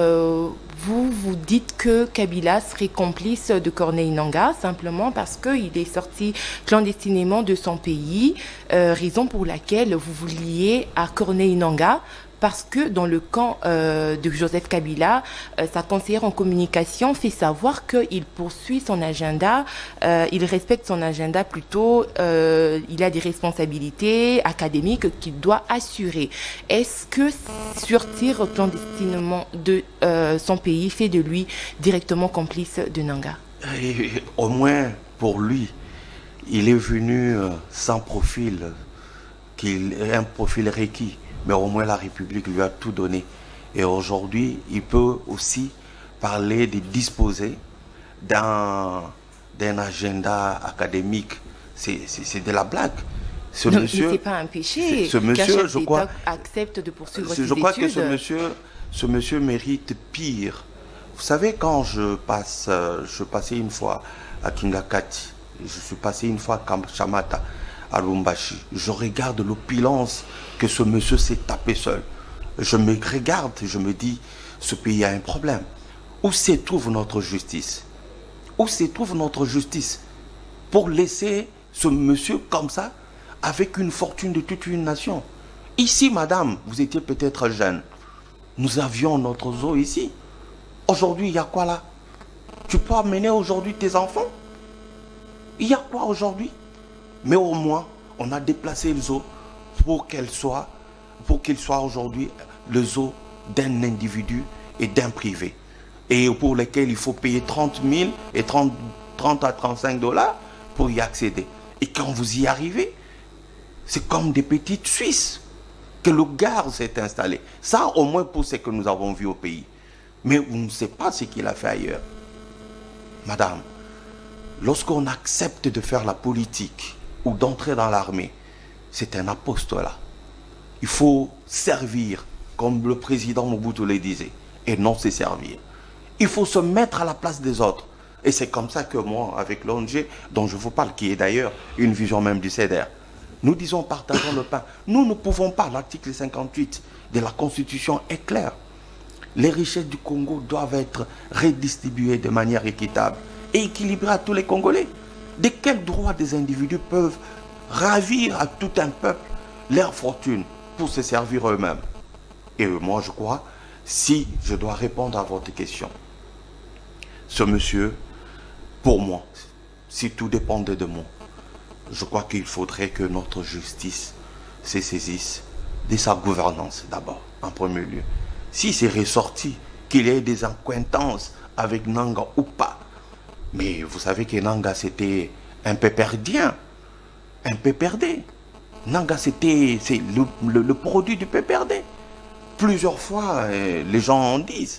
vous dites que Kabila serait complice de Corneille Nangaa simplement parce qu'il est sorti clandestinement de son pays, raison pour laquelle vous vous liez à Corneille Nangaa? Parce que dans le camp de Joseph Kabila, sa conseillère en communication fait savoir qu'il poursuit son agenda, il respecte son agenda plutôt, il a des responsabilités académiques qu'il doit assurer. Est-ce que sortir clandestinement de son pays fait de lui directement complice de Nangaa? Au moins pour lui, il est venu sans profil, un profil requis. Mais au moins la République lui a tout donné. Et aujourd'hui, il peut aussi parler de disposer d'un agenda académique. C'est de la blague. Ce monsieur, c'est pas un péché. Ce monsieur, je crois, accepte de poursuivre ses études. Je crois que ce monsieur mérite pire. Vous savez, quand je passais une fois à Kingakati, je suis passé une fois à Chamata, à Lumbashi, je regarde l'opulence que ce monsieur s'est tapé seul. Je me regarde et je me dis, ce pays a un problème. Où se trouve notre justice? Où se trouve notre justice pour laisser ce monsieur comme ça, avec une fortune de toute une nation? Ici, madame, vous étiez peut-être jeune. Nous avions notre zoo ici. Aujourd'hui, il y a quoi là? Tu peux amener aujourd'hui tes enfants? Il y a quoi aujourd'hui? Mais au moins, on a déplacé le zoo pour qu'il soit aujourd'hui le zoo d'un individu et d'un privé. Et pour lesquels il faut payer 30 000 et 30 à 35 $ pour y accéder. Et quand vous y arrivez, c'est comme des petites Suisses que le gare s'est installé. Ça, au moins pour ce que nous avons vu au pays. Mais on ne sait pas ce qu'il a fait ailleurs. Madame, lorsqu'on accepte de faire la politique ou d'entrer dans l'armée, c'est un apostolat. Il faut servir, comme le président Mobutu le disait, et non se servir. Il faut se mettre à la place des autres. Et c'est comme ça que moi, avec l'ONG dont je vous parle, qui est d'ailleurs une vision même du CEDER, nous disons partageons le pain. Nous ne pouvons pas, l'article 58 de la Constitution est clair. Les richesses du Congo doivent être redistribuées de manière équitable et équilibrée à tous les Congolais. De quel droit des individus peuvent ravir à tout un peuple leur fortune pour se servir eux-mêmes? Et moi, je crois, si je dois répondre à votre question, ce monsieur, pour moi, si tout dépendait de moi, je crois qu'il faudrait que notre justice se saisisse de sa gouvernance d'abord, en premier lieu. Si c'est ressorti qu'il y ait des accointances avec Nanga ou pas, mais vous savez que Nanga c'était un péperdien, un péperdé. Nanga c'est le produit du péperdé. Plusieurs fois, les gens en disent.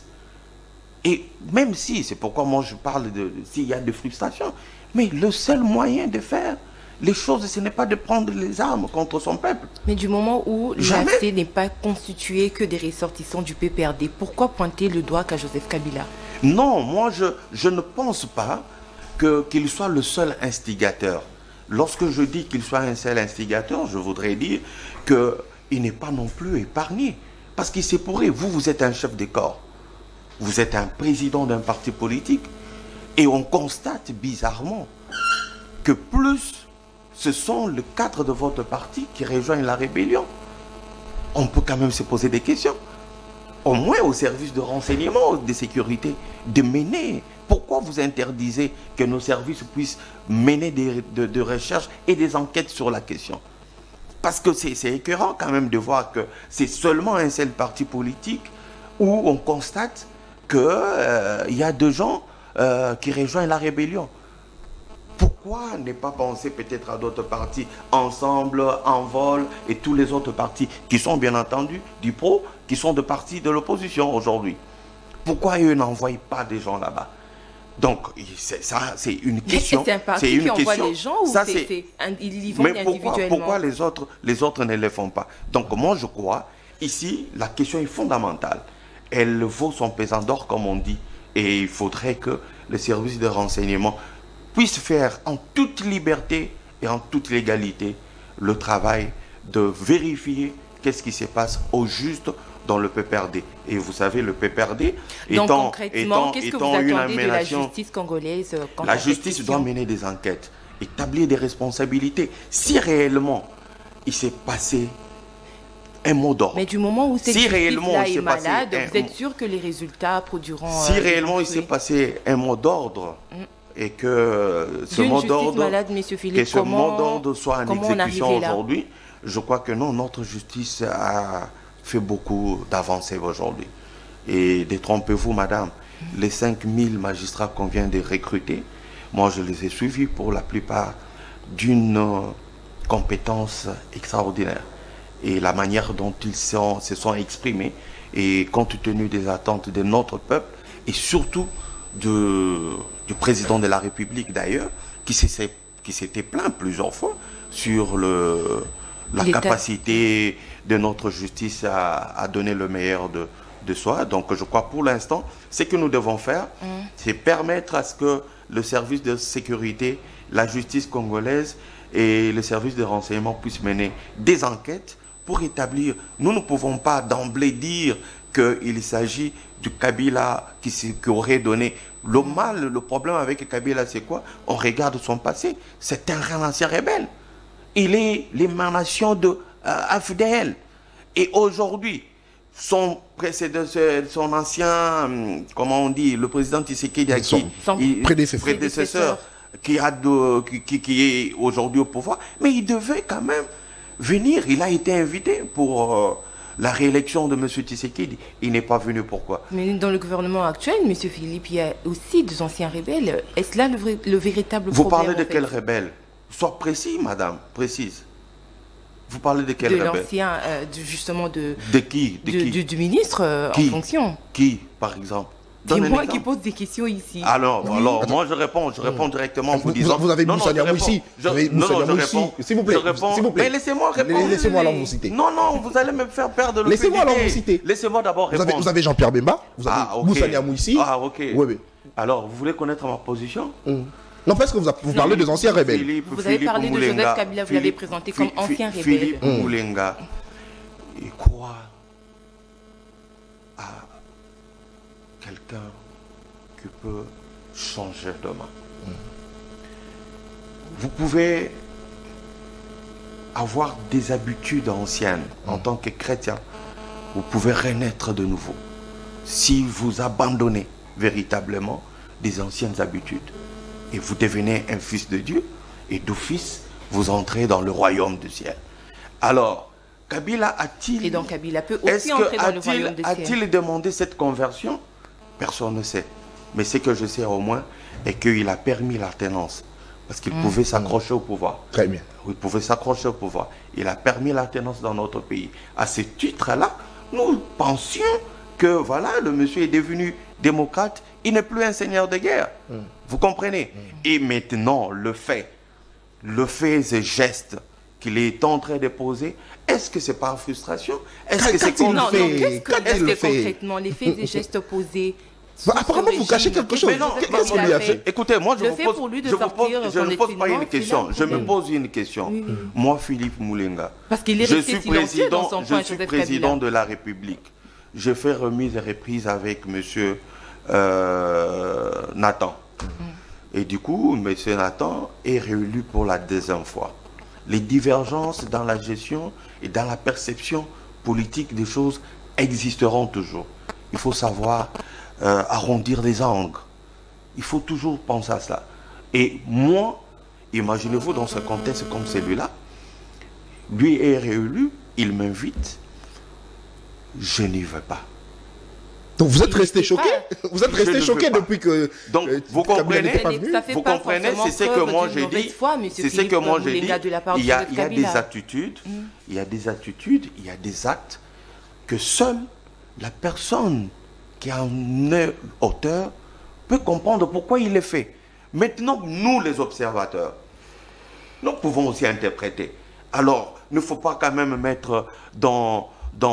Et même si, c'est pourquoi moi je parle s'il y a des frustrations, mais le seul moyen de faire les choses, ce n'est pas de prendre les armes contre son peuple. Mais du moment où l'AC n'est pas constitué que des ressortissants du PPRD, pourquoi pointer le doigt qu'à Joseph Kabila? Non, moi je ne pense pas qu'il soit le seul instigateur. Lorsque je dis qu'il soit un seul instigateur, je voudrais dire qu'il n'est pas non plus épargné. Parce qu'il s'est pourri, vous êtes un chef de corps. Vous êtes un président d'un parti politique. Et on constate bizarrement que plus ce sont les cadres de votre parti qui rejoignent la rébellion. On peut quand même se poser des questions. Au moins au service de renseignement, de sécurité, de mener. Pourquoi vous interdisez que nos services puissent mener des recherches et des enquêtes sur la question? Parce que c'est écœurant quand même de voir que c'est seulement un seul parti politique où on constate qu'il y a des gens qui rejoignent la rébellion. Pourquoi ne pas penser peut-être à d'autres partis, Ensemble, Envol et tous les autres partis qui sont bien entendu du pro, qui sont des partis de l'opposition aujourd'hui? Pourquoi eux n'envoient pas des gens là-bas? Donc, ça, c'est une question. C'est un parti qui envoie les gens ou ils y vont individuellement? Mais pourquoi les autres ne le font pas? Donc, moi, je crois, ici, la question est fondamentale. Elle vaut son pesant d'or, comme on dit. Et il faudrait que le service de renseignement puisse faire en toute liberté et en toute légalité le travail de vérifier qu'est-ce qui se passe au juste dans le PPRD. Et vous savez, le PPRD étant qu'est-ce que vous attendez de la justice congolaise? La justice doit mener des enquêtes, établir des responsabilités. Si réellement il s'est passé un mot d'ordre. Mais du moment où cette justice-là est malade, vous êtes sûr que les résultats produiront... Si réellement il s'est passé un mot d'ordre, et que ce mot d'ordre soit en exécution aujourd'hui, je crois que non, notre justice a fait beaucoup d'avancées aujourd'hui. Et détrompez-vous, madame, les 5000 magistrats qu'on vient de recruter, moi je les ai suivis pour la plupart d'une compétence extraordinaire. Et la manière dont ils se sont exprimés, et compte tenu des attentes de notre peuple, et surtout du président de la République d'ailleurs, qui s'était plaint plusieurs fois sur la capacité de notre justice à donner le meilleur de soi. Donc je crois pour l'instant, ce que nous devons faire, c'est permettre à ce que le service de sécurité, la justice congolaise et le service de renseignement puissent mener des enquêtes pour établir. Nous ne pouvons pas d'emblée dire qu'il s'agit du Kabila qui aurait donné... Le problème avec Kabila, c'est quoi? On regarde son passé. C'est un ancien rebelle. Il est l'émanation de AFDL. Et aujourd'hui, son ancien, comment on dit, le président Tshisekedi, son prédécesseur, qui est aujourd'hui au pouvoir, mais il devait quand même venir. Il a été invité pour la réélection de M. Tshisekedi. Il n'est pas venu. Pourquoi? Mais dans le gouvernement actuel, M. Philippe, il y a aussi des anciens rebelles. Est-ce là le véritable problème? Vous parlez de quel rebelle? Sois précis, madame, précise. Vous parlez de quel rebelle? De l'ancien, justement de... De qui? Du ministre en fonction. Qui, par exemple? C'est moi qui pose des questions ici. Alors moi je réponds directement en vous disant... Vous avez Moussa Niamou ici. S'il vous plaît, mais laissez-moi répondre. Laissez-moi alors vous citer. Non, vous allez me faire perdre le Laissez-moi alors vous citer. Laissez-moi d'abord répondre. Vous avez Jean-Pierre Bemba, vous avez Moussa Niamou ici. Ah, ok. Oui. Alors, vous voulez connaître ma position? Non, parce que vous parlez des anciens rebelles. Vous avez parlé de Joseph Kabila, vous l'avez présenté comme ancien rebelle. Philippe Moulenga, il croit à quelqu'un qui peut changer demain. Vous pouvez avoir des habitudes anciennes en tant que chrétien. Vous pouvez renaître de nouveau si vous abandonnez véritablement des anciennes habitudes. Et vous devenez un fils de Dieu, et d'office, vous entrez dans le royaume du ciel. Alors, Kabila a-t-il... Et donc Kabila peut aussi entrer dans le royaume du ciel. A-t-il demandé cette conversion? Personne ne sait. Mais ce que je sais au moins est qu'il a permis l'alternance. Parce qu'il pouvait s'accrocher au pouvoir. Très bien. Il pouvait s'accrocher au pouvoir. Il a permis l'alternance dans notre pays. À ce titre-là, nous pensions que voilà, le monsieur est devenu démocrate. Il n'est plus un seigneur de guerre. Vous comprenez? Et maintenant, le fait, ces gestes qu'il est en train de poser, est-ce que c'est par frustration? Est-ce que c'est concrètement les faits et gestes posés? Apparemment, vous cachez quelque chose. Qu'est-ce qu'il lui a fait? Écoutez, moi, je ne pose pas une question. Je me pose une question. Moi, Philippe Moulenga, je suis président de la République. Je fais remise et reprise avec monsieur Nathan. Et du coup, M. Nathan est réélu pour la deuxième fois. Les divergences dans la gestion et dans la perception politique des choses existeront toujours. Il faut savoir arrondir les angles. Il faut toujours penser à cela. Et moi, imaginez-vous dans ce contexte comme celui-là, lui est réélu, il m'invite, je n'y vais pas. Donc vous êtes resté choqué? Vous êtes resté choqué depuis que... Donc vous comprenez, c'est ce que moi j'ai dit. C'est ce que moi j'ai dit. Il y a des attitudes, il y a des actes que seule la personne qui en est auteur peut comprendre pourquoi il est fait. Maintenant, nous les observateurs, nous pouvons aussi interpréter. Alors, il ne faut pas quand même mettre dans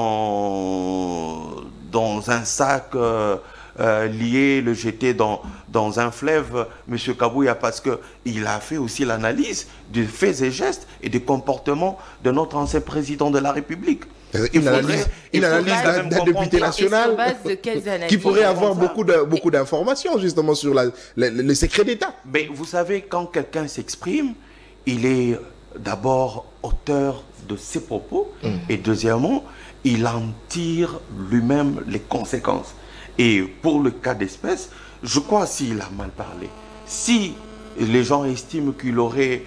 un sac lié, le jeter dans un fleuve, M. Kabouya, parce qu'il a fait aussi l'analyse des faits et gestes et des comportements de notre ancien président de la République. Une analyse d'un député national qui pourrait avoir beaucoup d'informations justement sur le secret d'État. Mais vous savez, quand quelqu'un s'exprime, il est d'abord auteur de ses propos et deuxièmement, il en tire lui-même les conséquences. Et pour le cas d'espèce, je crois s'il a mal parlé, si les gens estiment qu'il aurait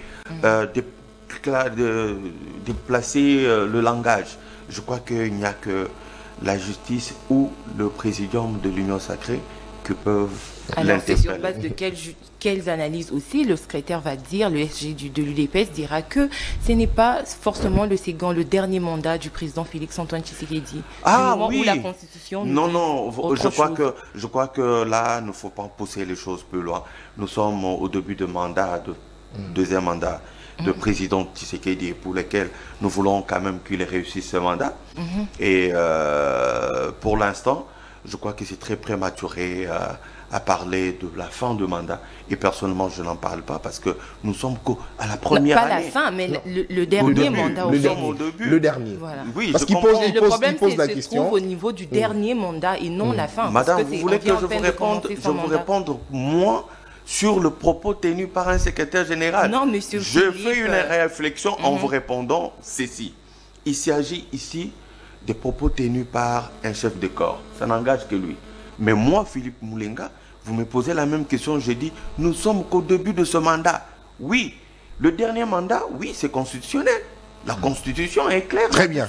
déplacé le langage, je crois qu'il n'y a que la justice ou le présidium de l'Union sacrée qui peuvent l'interpeller. C'est sur base de quelles analyses aussi le secrétaire va dire, le SG de l'UDPS dira que ce n'est pas forcément le dernier mandat du président Félix-Antoine Tshisekedi. Ah oui. Où la Constitution je crois que là, il ne faut pas pousser les choses plus loin. Nous sommes au début de mandat, deuxième mandat de président Tshisekedi, pour lequel nous voulons quand même qu'il réussisse ce mandat. Et pour l'instant, je crois que c'est très prématuré à parler de la fin de mandat. Et personnellement, je n'en parle pas parce que nous sommes qu'à la première année. Pas la fin, mais le dernier mandat. Le dernier. Voilà. Oui, parce qu'il pose la question au niveau du dernier mandat et non la fin. Madame, vous voulez que je vous réponde, moi, sur le propos tenu par un secrétaire général? Non, monsieur Je Philippe, fais une réflexion en vous répondant ceci. Il s'agit ici des propos tenus par un chef de corps. Ça n'engage que lui. Mais moi, Philippe Moulenga, vous me posez la même question. J'ai dit, nous sommes qu'au début de ce mandat. Oui, le dernier mandat, oui, c'est constitutionnel. La Constitution est claire. Très bien.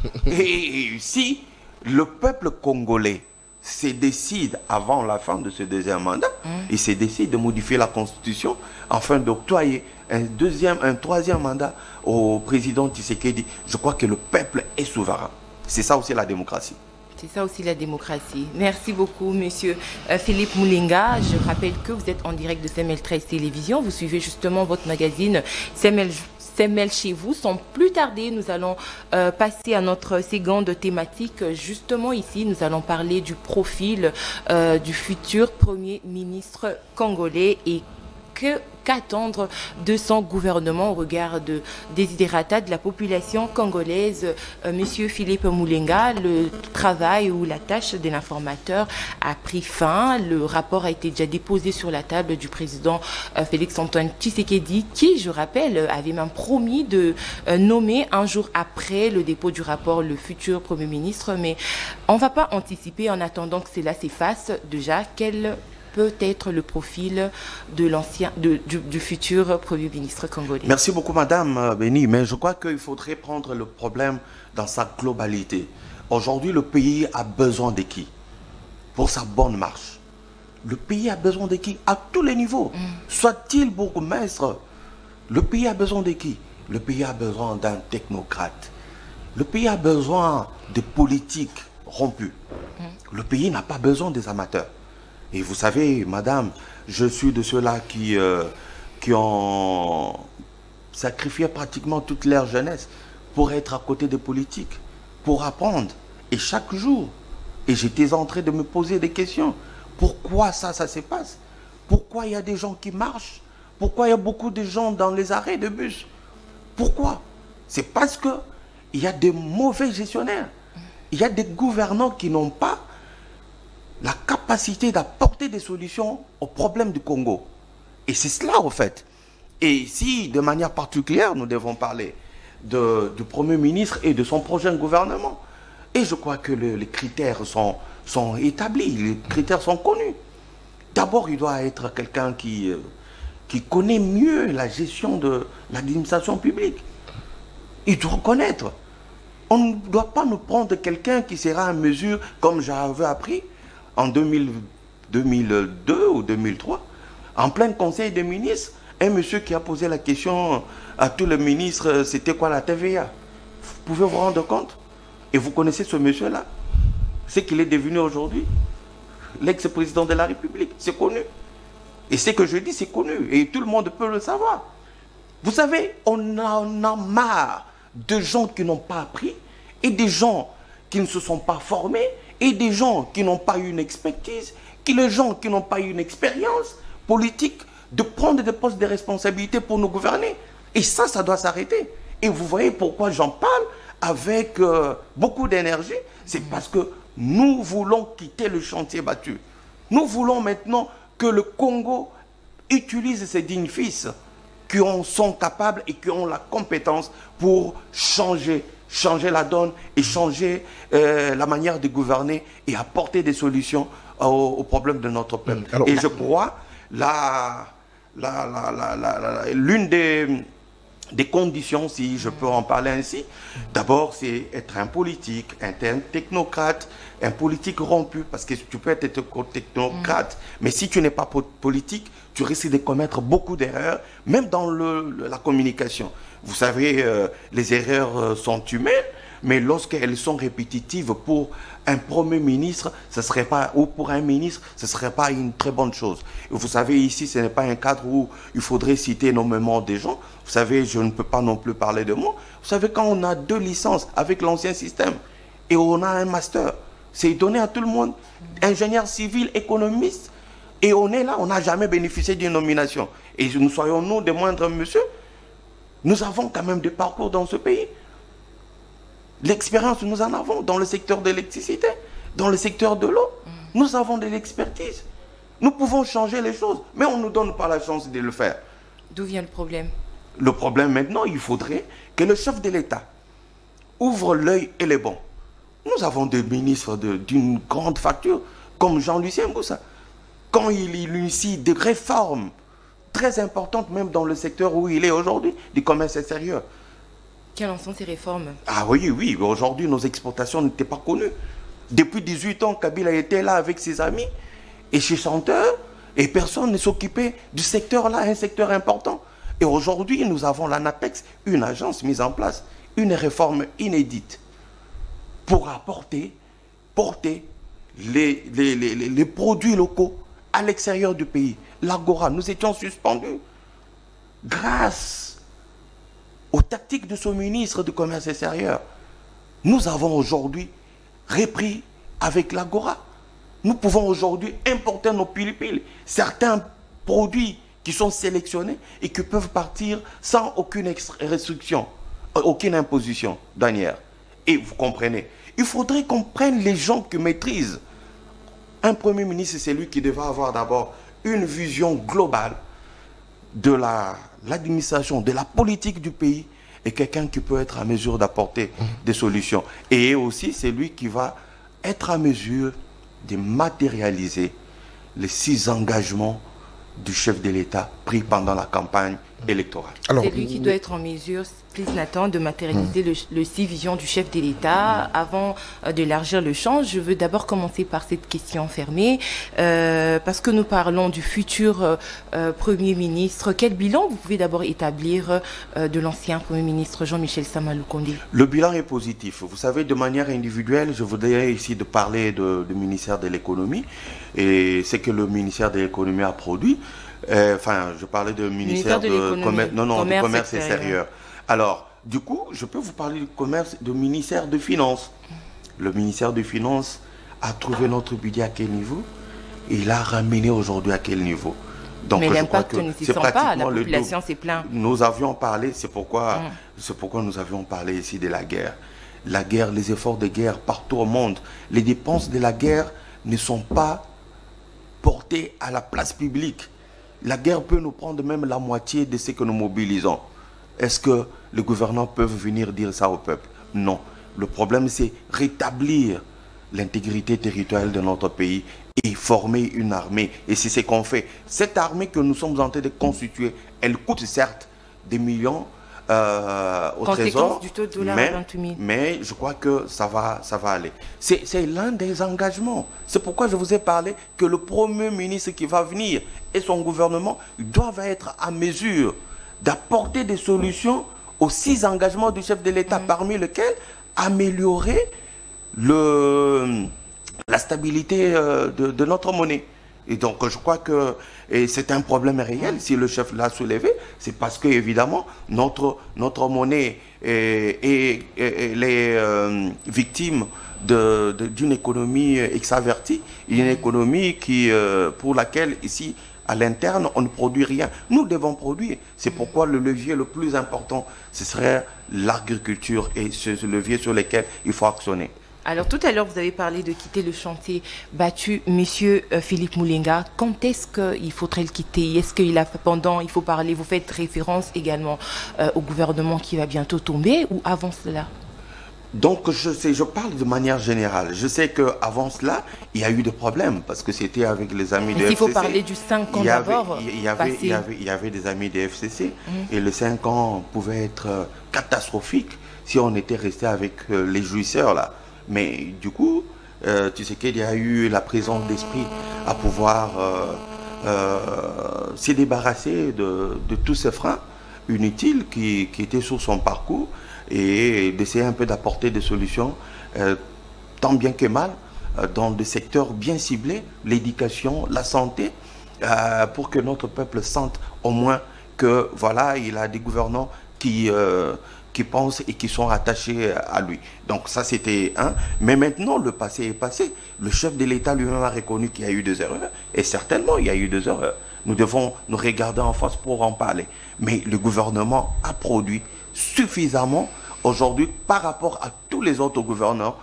Et si le peuple congolais se décide avant la fin de ce deuxième mandat, il se décide de modifier la Constitution afin d'octroyer un troisième mandat au président Tshisekedi, je crois que le peuple est souverain. C'est ça aussi la démocratie. C'est ça aussi la démocratie. Merci beaucoup, monsieur Philippe Moulenga. Je rappelle que vous êtes en direct de CML 13 Télévision. Vous suivez justement votre magazine CML chez vous. Sans plus tarder, nous allons passer à notre seconde thématique. Justement ici, nous allons parler du profil du futur Premier ministre congolais et qu'attendre de son gouvernement au regard des desiderata de la population congolaise. Monsieur Philippe Moulenga, le travail ou la tâche de l'informateur a pris fin. Le rapport a été déjà déposé sur la table du président Félix-Antoine Tshisekedi, qui, je rappelle, avait même promis de nommer un jour après le dépôt du rapport le futur Premier ministre. Mais on ne va pas anticiper en attendant que cela s'efface. Déjà, quel peut être le profil de du futur Premier ministre congolais? Merci beaucoup, Madame Béni, mais je crois qu'il faudrait prendre le problème dans sa globalité. Aujourd'hui, le pays a besoin de qui pour sa bonne marche? Le pays a besoin de qui à tous les niveaux? Soit-il bourgmestre? Le pays a besoin de qui? Le pays a besoin d'un technocrate. Le pays a besoin de politiques rompues. Le pays n'a pas besoin des amateurs. Et vous savez, madame, je suis de ceux-là qui ont sacrifié pratiquement toute leur jeunesse pour être à côté des politiques, pour apprendre. Et chaque jour, et j'étais en train de me poser des questions. Pourquoi ça se passe? Pourquoi il y a des gens qui marchent? Pourquoi il y a beaucoup de gens dans les arrêts de bus? Pourquoi? C'est parce qu'il y a des mauvais gestionnaires. Il y a des gouvernants qui n'ont pas la capacité d'apporter des solutions aux problèmes du Congo. Et c'est cela, au fait. Et si, de manière particulière, nous devons parler du Premier ministre et de son prochain gouvernement, et je crois que les critères sont établis, les critères sont connus. D'abord, il doit être quelqu'un qui connaît mieux la gestion de l'administration publique. Il doit connaître. On ne doit pas nous prendre quelqu'un qui sera en mesure, comme j'avais appris, en 2002 ou 2003, en plein conseil des ministres, un monsieur qui a posé la question à tous les ministres, c'était quoi la TVA? Vous pouvez vous rendre compte? Et vous connaissez ce monsieur-là? C'est qu'il est devenu aujourd'hui l'ex-président de la République. C'est connu. Et ce que je dis, c'est connu. Et tout le monde peut le savoir. Vous savez, on en a marre de gens qui n'ont pas appris et des gens qui ne se sont pas formés et des gens qui n'ont pas eu une expertise, les gens qui n'ont pas eu une expérience politique de prendre des postes de responsabilité pour nous gouverner. Et ça doit s'arrêter. Et vous voyez pourquoi j'en parle avec beaucoup d'énergie. C'est parce que nous voulons quitter le chantier battu. Nous voulons maintenant que le Congo utilise ses dignes fils qui sont capables et qui ont la compétence pour changer la donne et changer la manière de gouverner et apporter des solutions aux problèmes de notre peuple. Alors, et je crois, l'une des conditions, si je peux en parler ainsi, d'abord c'est être un politique, un technocrate, un politique rompu, parce que tu peux être technocrate, mais si tu n'es pas politique, tu risques de commettre beaucoup d'erreurs, même dans la communication. Vous savez, les erreurs sont humaines, mais lorsqu'elles sont répétitives pour un Premier ministre, ce serait pas, ou pour un ministre, ce ne serait pas une très bonne chose. Et vous savez, ici, ce n'est pas un cadre où il faudrait citer énormément de gens. Vous savez, je ne peux pas non plus parler de moi. Vous savez, quand on a 2 licences avec l'ancien système et on a un master, c'est donné à tout le monde. Ingénieur civil, économiste, Et on est là, on n'a jamais bénéficié d'une nomination. Et nous soyons-nous des moindres monsieur? Nous avons quand même des parcours dans ce pays. L'expérience, nous en avons dans le secteur de l'électricité, dans le secteur de l'eau. Nous avons de l'expertise. Nous pouvons changer les choses, mais on ne nous donne pas la chance de le faire. D'où vient le problème? Le problème maintenant, il faudrait que le chef de l'État ouvre l'œil et les bons. Nous avons des ministres d'une grande facture, comme Jean-Lucien Boussa. Quand il initie des réformes très importantes, même dans le secteur où il est aujourd'hui, du commerce extérieur. Quelles en sont ces réformes? Ah oui, oui, aujourd'hui nos exportations n'étaient pas connues. Depuis 18 ans, Kabila était là avec ses amis et ses chanteurs, et personne ne s'occupait du secteur-là, un secteur important. Et aujourd'hui, nous avons l'ANAPEX, une agence mise en place, une réforme inédite pour porter les produits locaux à l'extérieur du pays. L'Agora, nous étions suspendus grâce aux tactiques de ce ministre du Commerce extérieur. Nous avons aujourd'hui repris avec l'Agora. Nous pouvons aujourd'hui importer nos pili-pili. Certains produits qui sont sélectionnés et qui peuvent partir sans aucune restriction, aucune imposition douanière. Et vous comprenez, il faudrait qu'on prenne les gens qui maîtrisent. Un Premier ministre, c'est lui qui devrait avoir d'abord une vision globale de l'administration, de la politique du pays, et quelqu'un qui peut être à mesure d'apporter des solutions. Et aussi, c'est lui qui va être à mesure de matérialiser les 6 engagements du chef de l'État pris pendant la campagne électorale. C'est lui qui doit être en mesure, please Nathan, de matérialiser le 6 visions du chef de l'État. Avant d'élargir le champ, je veux d'abord commencer par cette question fermée, parce que nous parlons du futur Premier ministre. Quel bilan vous pouvez d'abord établir de l'ancien Premier ministre Jean-Michel Sama Lukonde? Le bilan est positif. Vous savez, de manière individuelle, je voudrais ici de parler du ministère de l'économie et ce que le ministère de l'économie a produit. Enfin, je parlais du ministère du commerce extérieur. Alors, du coup, je peux vous parler du ministère de Finances. Le ministère de Finances a trouvé notre budget à quel niveau? Il l'a ramené aujourd'hui à quel niveau? Donc, mais l'impact ne s'y sent pas, la population s'est plainte. Nous avions parlé, c'est pourquoi nous avions parlé ici de la guerre. La guerre, les efforts de guerre partout au monde, les dépenses de la guerre ne sont pas portées à la place publique. La guerre peut nous prendre même la moitié de ce que nous mobilisons. Est-ce que les gouvernants peuvent venir dire ça au peuple? Non. Le problème, c'est rétablir l'intégrité territoriale de notre pays et former une armée. Et c'est ce qu'on fait. Cette armée que nous sommes en train de constituer, elle coûte certes des millions au trésor, du taux de dollar mais je crois que ça va aller. C'est l'un des engagements. C'est pourquoi je vous ai parlé que le Premier ministre qui va venir et son gouvernement doivent être à mesure d'apporter des solutions aux 6 engagements du chef de l'État, parmi lesquels améliorer la stabilité de notre monnaie. Et donc, je crois que c'est un problème réel. Si le chef l'a soulevé, c'est parce que, évidemment, notre monnaie est victime d'une économie extravertie, une économie pour laquelle, ici, à l'interne, on ne produit rien. Nous devons produire. C'est pourquoi le levier le plus important, ce serait l'agriculture et ce levier sur lequel il faut actionner. Alors tout à l'heure, vous avez parlé de quitter le chantier battu. Monsieur Philippe Moulenga, quand est-ce qu'il faudrait le quitter? Est-ce qu'il a pendant, il faut parler, vous faites référence également au gouvernement qui va bientôt tomber ou avant cela? Donc je parle de manière générale. Je sais qu'avant cela, il y a eu des problèmes parce que c'était avec les amis de FCC. Il faut parler du 5 ans d'abord. Il y avait des amis de FCC et les 5 ans pouvaient être catastrophiques si on était resté avec les jouisseurs là. Mais du coup, tu sais qu'il y a eu la présence d'esprit à pouvoir se débarrasser de tous ces freins inutiles qui étaient sur son parcours et d'essayer un peu d'apporter des solutions, tant bien que mal, dans des secteurs bien ciblés, l'éducation, la santé, pour que notre peuple sente au moins que voilà, il a des gouvernants qui pensent et qui sont attachés à lui. Donc ça, c'était un. Mais maintenant, le passé est passé. Le chef de l'État lui-même a reconnu qu'il y a eu des erreurs. Et certainement, il y a eu des erreurs. Nous devons nous regarder en face pour en parler. Mais le gouvernement a produit suffisamment aujourd'hui par rapport à tous les autres gouvernements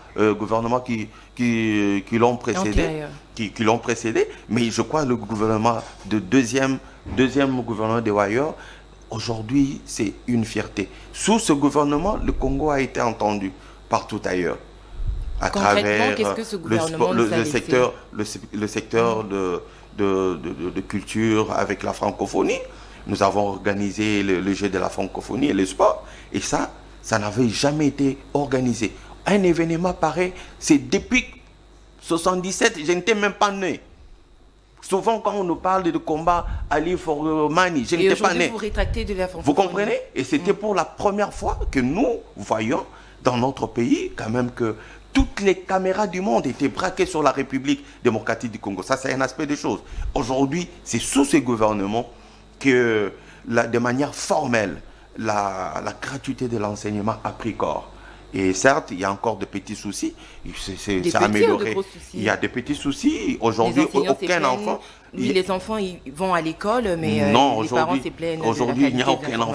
qui l'ont précédé. Qui l'ont précédé. Mais je crois que le gouvernement de deuxième gouvernement de Wayor, aujourd'hui, c'est une fierté. Sous ce gouvernement, le Congo a été entendu partout ailleurs. À travers le secteur de culture avec la francophonie. Nous avons organisé le jeu de la francophonie et le sport. Et ça n'avait jamais été organisé. Un événement pareil, c'est depuis 1977, je n'étais même pas né. Souvent, quand on nous parle de combat Ali Formani, je n'étais pas né. Vous rétractez de la francophonie. Vous comprenez? Et c'était pour la première fois que nous voyons dans notre pays quand même que toutes les caméras du monde étaient braquées sur la République démocratique du Congo. Ça, c'est un aspect des choses. Aujourd'hui, c'est sous ces gouvernements que, de manière formelle, la gratuité de l'enseignement a pris corps. Et certes, il y a encore de petits soucis. C'est amélioré. Il y a des petits soucis. Aujourd'hui, aucun enfant... Oui, les enfants ils vont à l'école, mais non, les parents se plaignent. Aujourd'hui, il n'y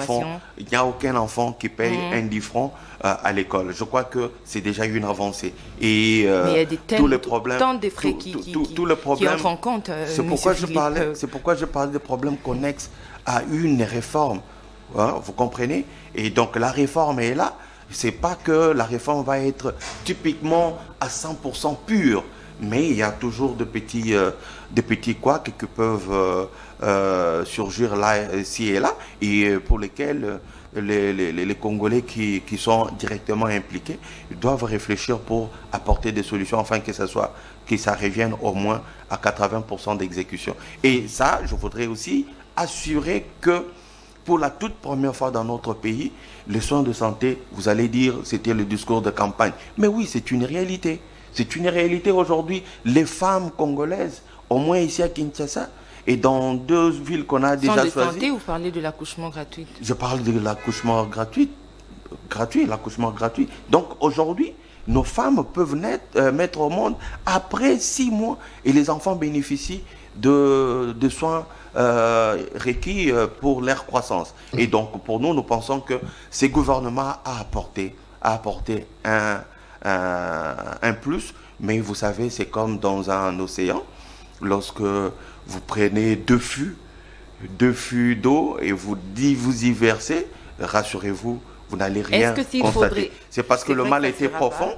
a aucun enfant qui paye un 10 francs à l'école. Je crois que c'est déjà une avancée. Et mais il y a tous les problèmes, tant de frais qui entrent en compte. C'est pourquoi je parlais des problèmes connexes à une réforme. Hein, vous comprenez? Et donc la réforme est là. C'est pas que la réforme va être typiquement à 100% pure, mais il y a toujours de petits couacs qui peuvent surgir là, ici et là, et pour lesquels les Congolais qui sont directement impliqués doivent réfléchir pour apporter des solutions, afin que ça revienne au moins à 80% d'exécution. Et ça, je voudrais aussi assurer que pour la toute première fois dans notre pays, les soins de santé, vous allez dire, c'était le discours de campagne. Mais oui, c'est une réalité. C'est une réalité aujourd'hui. Les femmes congolaises, au moins ici à Kinshasa, et dans 2 villes qu'on a déjà choisies. Soins de santé, vous parlez de l'accouchement gratuit? Je parle de l'accouchement gratuit. L'accouchement gratuit. Donc aujourd'hui, nos femmes peuvent mettre au monde après 6 mois, et les enfants bénéficient de soins requis pour leur croissance. Et donc, pour nous, nous pensons que ces gouvernements a apporté un plus, mais vous savez, c'est comme dans un océan, lorsque vous prenez 2 fûts d'eau et vous y versez, rassurez-vous, vous n'allez rien constater. C'est parce que le mal était profond,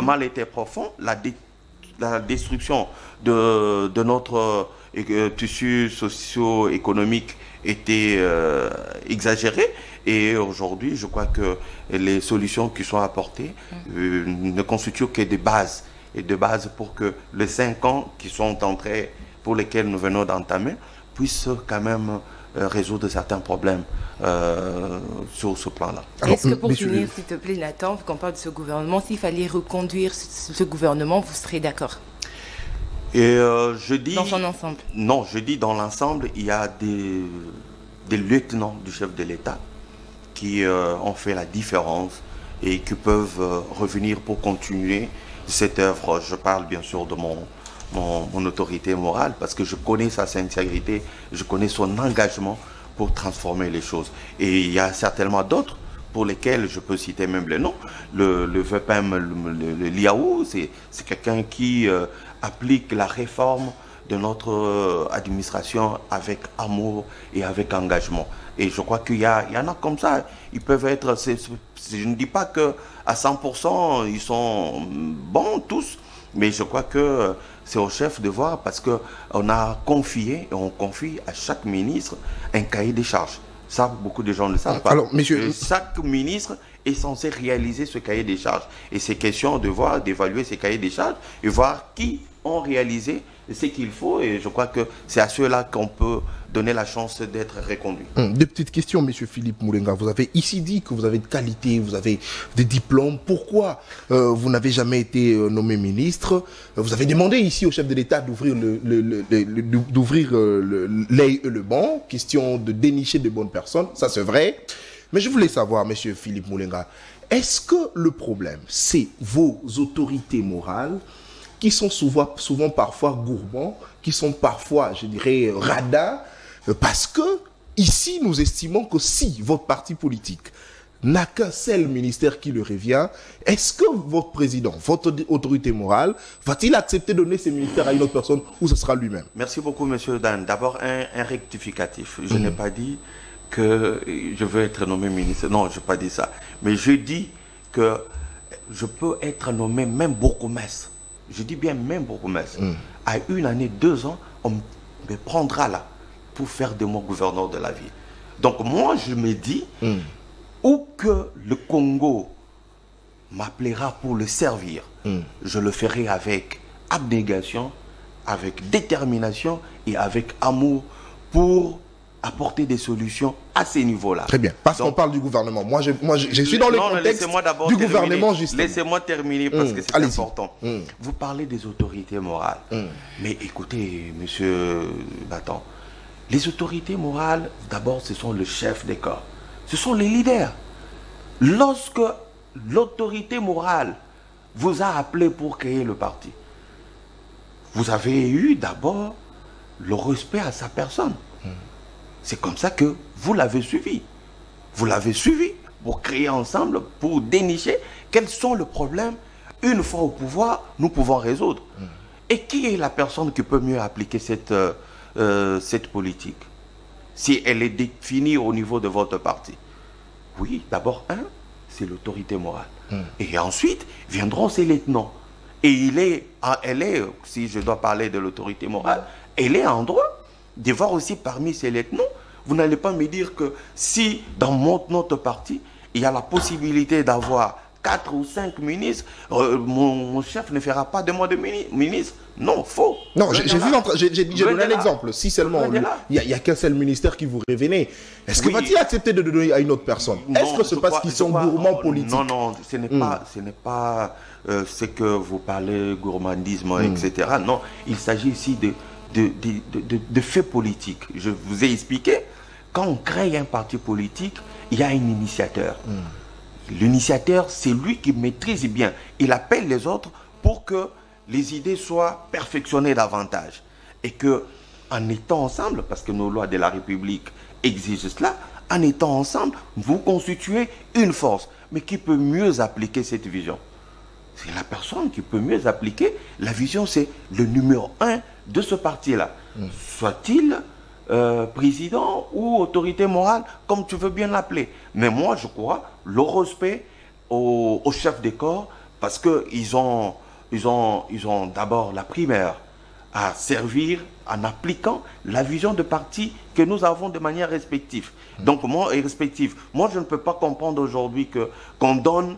la destruction de notre tissu socio-économique était exagérée, et aujourd'hui je crois que les solutions qui sont apportées ne constituent que des bases, et de base pour que les 5 ans qui sont entrés, pour lesquels nous venons d'entamer, puissent quand même résoudre certains problèmes sur ce plan-là. Est-ce que pour finir, s'il te plaît Nathan, vu qu'on parle de ce gouvernement, s'il fallait reconduire ce gouvernement, vous serez d'accord? Et je dis... Dans son ensemble? Non, je dis dans l'ensemble, il y a des lieutenants du chef de l'État qui ont fait la différence et qui peuvent revenir pour continuer cette œuvre. Je parle bien sûr de mon autorité morale, parce que je connais sa sincérité, je connais son engagement pour transformer les choses. Et il y a certainement d'autres pour lesquels je peux citer même les noms. Le VPM, le Liaou, c'est quelqu'un qui applique la réforme de notre administration avec amour et avec engagement. Et je crois qu'il y en a comme ça. Ils peuvent être... je ne dis pas qu'à 100% ils sont bons tous, mais je crois que c'est au chef de voir, parce qu'on a confié, et on confie à chaque ministre un cahier des charges. Ça, beaucoup de gens ne le savent pas. Alors, monsieur... Chaque ministre est censé réaliser ce cahier des charges. Et c'est question d'évaluer ces cahiers des charges et voir qui ont réalisé ce qu'il faut. Et je crois que c'est à ceux-là qu'on peut donner la chance d'être reconduits. 2 petites questions, monsieur Philippe Moulenga. Vous avez ici dit que vous avez de qualité, vous avez des diplômes. Pourquoi vous n'avez jamais été nommé ministre? Vous avez demandé ici au chef de l'État d'ouvrir l'œil et le banc. Question de dénicher de bonnes personnes, ça c'est vrai. Mais je voulais savoir, monsieur Philippe Moulenga, est-ce que le problème, c'est vos autorités morales qui sont souvent parfois gourmands, qui sont parfois, je dirais, radins, parce que ici, nous estimons que si votre parti politique n'a qu'un seul ministère qui le revient, est-ce que votre président, votre autorité morale, va-t-il accepter de donner ces ministères à une autre personne ou ce sera lui-même? Merci beaucoup, monsieur Dan. D'abord, un rectificatif. Je n'ai pas dit que je veux être nommé ministre. Non, je n'ai pas dit ça. Mais je dis que je peux être nommé même bourgmestre. Je dis bien même bourgmestre. À 1 année, 2 ans, on me prendra là pour faire de moi gouverneur de la ville. Donc moi, je me dis, où que le Congo m'appellera pour le servir, je le ferai avec abnégation, avec détermination et avec amour pour apporter des solutions à ces niveaux-là. Très bien, parce qu'on parle du gouvernement. Moi, je suis dans le contexte du gouvernement, justement. Laissez-moi terminer parce que c'est important. Vous parlez des autorités morales. Mais écoutez, monsieur Nathan, les autorités morales, d'abord, ce sont le chef des corps. Ce sont les leaders. Lorsque l'autorité morale vous a appelé pour créer le parti, vous avez eu d'abord le respect à sa personne. C'est comme ça que vous l'avez suivi. Vous l'avez suivi pour créer ensemble, pour dénicher quels sont les problèmes. Une fois au pouvoir, nous pouvons résoudre. Et qui est la personne qui peut mieux appliquer cette politique, si elle est définie au niveau de votre parti? Oui, d'abord, c'est l'autorité morale. Et ensuite, viendront ses lieutenants. Et elle est, si je dois parler de l'autorité morale, elle est en droit de voir aussi parmi ces lieutenants. Vous n'allez pas me dire que si dans notre parti, il y a la possibilité d'avoir 4 ou 5 ministres, mon chef ne fera pas de moi de ministre. Non, faux. Non, j'ai donné un exemple. Si seulement il n'y a qu'un seul ministère qui vous revenait, est-ce que va-t-il accepter de donner à une autre personne? Est-ce que c'est parce qu'ils sont gourmands politiques? Non, ce n'est pas ce que vous parlez, gourmandisme, etc. Non, il s'agit ici de faits politiques. Je vous ai expliqué, quand on crée un parti politique, il y a un initiateur. L'initiateur, c'est lui qui maîtrise bien. Il appelle les autres pour que les idées soient perfectionnées davantage. Et que, en étant ensemble, parce que nos lois de la République exigent cela, en étant ensemble, vous constituez une force. Mais qui peut mieux appliquer cette vision? C'est la personne qui peut mieux appliquer. La vision, c'est le numéro 1 de ce parti-là. Soit-il président ou autorité morale, comme tu veux bien l'appeler. Mais moi, je crois, le respect aux chefs des corps, parce qu'ils ont d'abord la primaire à servir en appliquant la vision de parti que nous avons de manière respective. Donc, moi, je ne peux pas comprendre aujourd'hui qu'on donne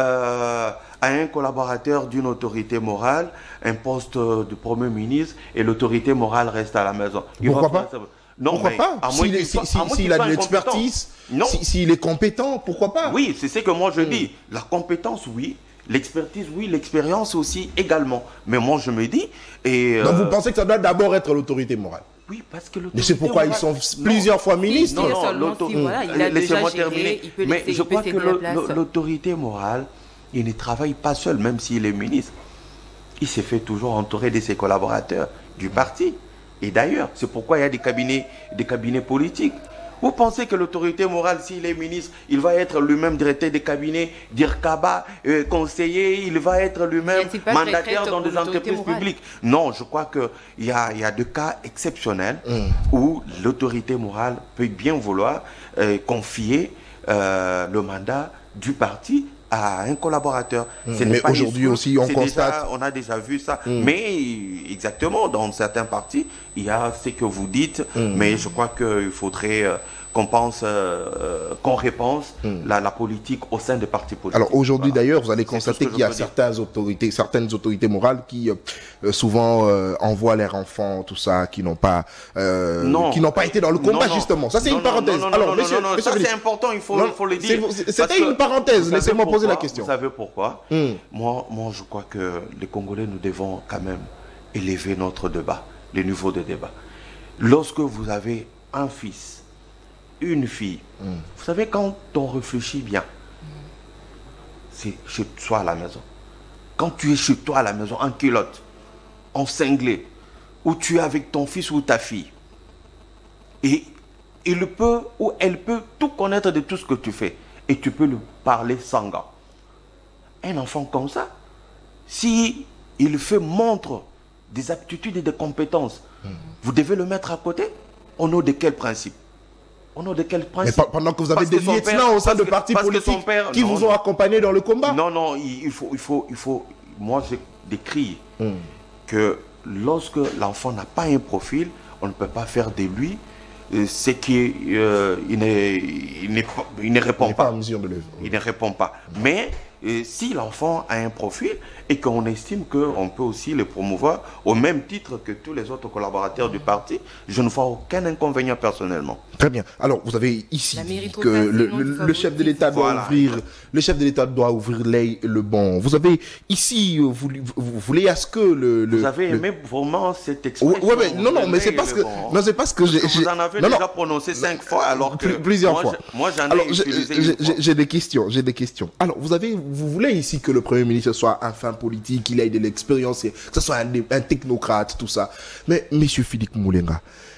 à un collaborateur d'une autorité morale un poste de Premier ministre et l'autorité morale reste à la maison. Pourquoi pas? Non, pourquoi pas? S'il a de l'expertise, s'il est compétent, pourquoi pas? Oui, c'est ce que moi je dis. La compétence, oui. L'expertise, oui. L'expérience aussi, également. Mais moi, je me dis... Donc, vous pensez que ça doit d'abord être l'autorité morale? Oui, parce que mais c'est pourquoi ils sont plusieurs fois ministres. Laissez-moi terminer. Mais je crois que l'autorité morale, il ne travaille pas seul, même s'il est ministre. Il se fait toujours entourer de ses collaborateurs du parti. Et d'ailleurs, c'est pourquoi il y a des cabinets politiques. Vous pensez que l'autorité morale, s'il est ministre, il va être lui-même directeur des cabinets, d'IRCABA, conseiller, il va être lui-même mandataire dans des entreprises publiques. Non, je crois qu'il y a des cas exceptionnels où l'autorité morale peut bien vouloir confier le mandat du parti à un collaborateur. Mais aujourd'hui aussi, on constate... on a déjà vu ça. Mais exactement, dans certains partis, il y a ce que vous dites, mais je crois qu'il faudrait qu'on pense, qu'on repense la politique au sein des partis politiques. Alors aujourd'hui d'ailleurs, vous allez constater qu'il y a certaines autorités morales qui souvent envoient leurs enfants, tout ça, qui n'ont pas été dans le combat justement. Ça c'est une parenthèse. Alors monsieur, ça c'est important, il faut le dire. C'était une parenthèse, laissez-moi poser la question. Vous savez pourquoi? Moi je crois que les Congolais, nous devons quand même élever notre débat, le niveau de débat. Lorsque vous avez un fils une fille, vous savez, quand on réfléchit bien, c'est chez toi à la maison. Quand tu es chez toi à la maison, en culotte, en cinglé, où tu es avec ton fils ou ta fille, et il peut ou elle peut tout connaître de tout ce que tu fais, et tu peux lui parler sans gants. Un enfant comme ça, si il fait montre des aptitudes et des compétences, vous devez le mettre à côté. Au nom de quel principe? Au nom de quel principe? Mais pendant que vous avez des lieutenants au sein de partis politiques qui vous ont accompagné dans le combat. Non, non, il faut. Moi, je décris que lorsque l'enfant n'a pas un profil, on ne peut pas faire de lui ce qui il ne répond pas. Il ne répond pas. Mais si l'enfant a un profil et qu'on estime qu'on peut aussi le promouvoir au même titre que tous les autres collaborateurs du parti, je ne vois aucun inconvénient personnellement. Très bien. Alors, vous avez ici dit que le chef de l'État doit ouvrir, le chef de l'État doit ouvrir l'œil et le bon. Vous avez ici, vous voulez à ce que vous avez aimé vraiment cette expression. Oui, mais non, mais c'est parce que non, c'est parce que vous en avez déjà prononcé 5 fois, alors que plusieurs fois. Moi, j'en ai utilisé. J'ai des questions. Alors, vous voulez ici que le Premier ministre soit un fin politique, qu'il ait de l'expérience, que ce soit un technocrate, tout ça. Mais, Monsieur Philippe Moulenga,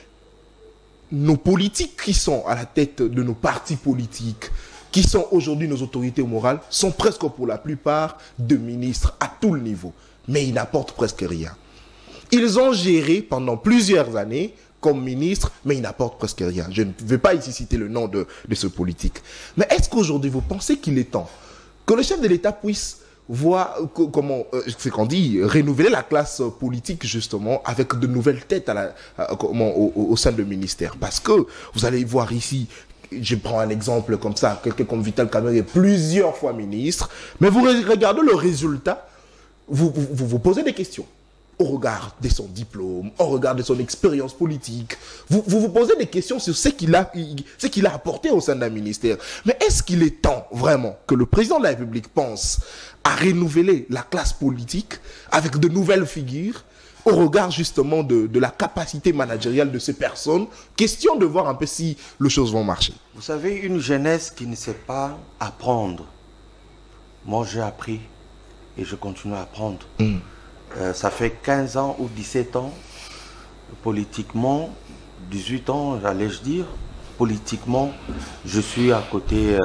nos politiques qui sont à la tête de nos partis politiques, qui sont aujourd'hui nos autorités morales, sont presque pour la plupart de ministres à tout le niveau. Mais ils n'apportent presque rien. Ils ont géré pendant plusieurs années comme ministre, mais ils n'apportent presque rien. Je ne vais pas ici citer le nom de ce politique. Mais est-ce qu'aujourd'hui, vous pensez qu'il est temps que le chef de l'État puisse voir comment, c'est qu'on dit, renouveler la classe politique justement avec de nouvelles têtes au sein du ministère? Parce que vous allez voir ici, je prends un exemple comme ça, quelqu'un comme Vital Kamerhe est plusieurs fois ministre, mais vous regardez le résultat, vous posez des questions. Au regard de son diplôme, au regard de son expérience politique, vous posez des questions sur ce qu'il a apporté au sein d'un ministère. Mais est-ce qu'il est temps vraiment que le président de la République pense à renouveler la classe politique avec de nouvelles figures au regard justement de la capacité managériale de ces personnes? Question de voir un peu si les choses vont marcher. Vous savez, une jeunesse qui ne sait pas apprendre. Moi, j'ai appris et je continue à apprendre. Ça fait 15 ans ou 17 ans, politiquement, 18 ans, j'allais dire, politiquement, je suis à côté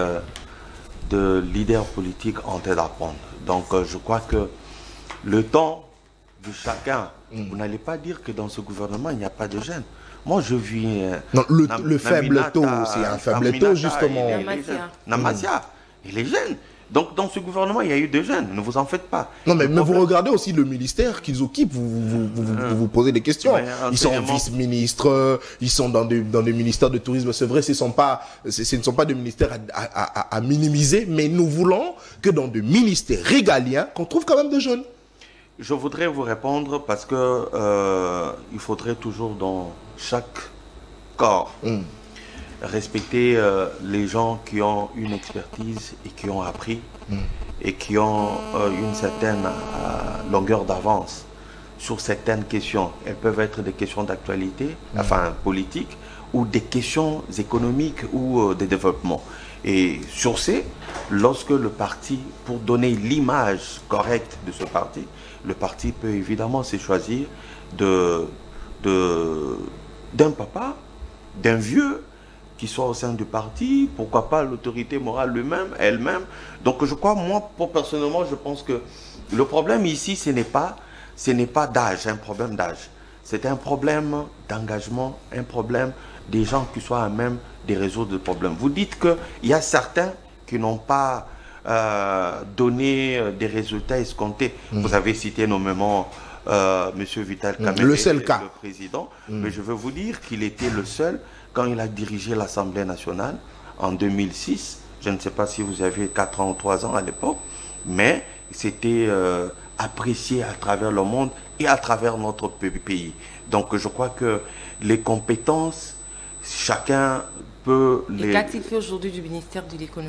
de leaders politiques en train d'apprendre. Donc, je crois que le temps de chacun, vous n'allez pas dire que dans ce gouvernement, il n'y a pas de jeunes. Moi, je vis... non, le faible taux, c'est un faible taux, justement. Namasia, il est jeune. Donc, dans ce gouvernement, il y a eu des jeunes. Ne vous en faites pas. Non, mais vous regardez aussi le ministère qu'ils occupent. Vous posez des questions. Ils sont vice-ministres, ils sont dans des ministères de tourisme. C'est vrai, ce ne sont pas des ministères à minimiser, mais nous voulons que dans des ministères régaliens, qu'on trouve quand même des jeunes. Je voudrais vous répondre parce que il faudrait toujours dans chaque corps respecter les gens qui ont une expertise et qui ont appris et qui ont une certaine longueur d'avance sur certaines questions. Elles peuvent être des questions d'actualité, enfin politique, ou des questions économiques ou de développement. Et sur ces, lorsque le parti, pour donner l'image correcte de ce parti, le parti peut évidemment se choisir d'un papa, d'un vieux, qui soit au sein du parti, pourquoi pas l'autorité morale elle-même. Donc je crois, moi, personnellement, je pense que le problème ici, ce n'est pas d'âge, un problème d'âge. C'est un problème d'engagement, un problème des gens qui soient à même de résoudre le problème. Vous dites qu'il y a certains qui n'ont pas donné des résultats escomptés. Vous avez cité nommément M. Vital Kamerhe, le président, mais je veux vous dire qu'il était le seul quand il a dirigé l'Assemblée nationale en 2006. Je ne sais pas si vous aviez 4 ans ou 3 ans à l'époque, mais c'était apprécié à travers le monde et à travers notre pays. Donc je crois que les compétences, chacun peut les... Et qu'a-t-il fait aujourd'hui du ministère de l'économie?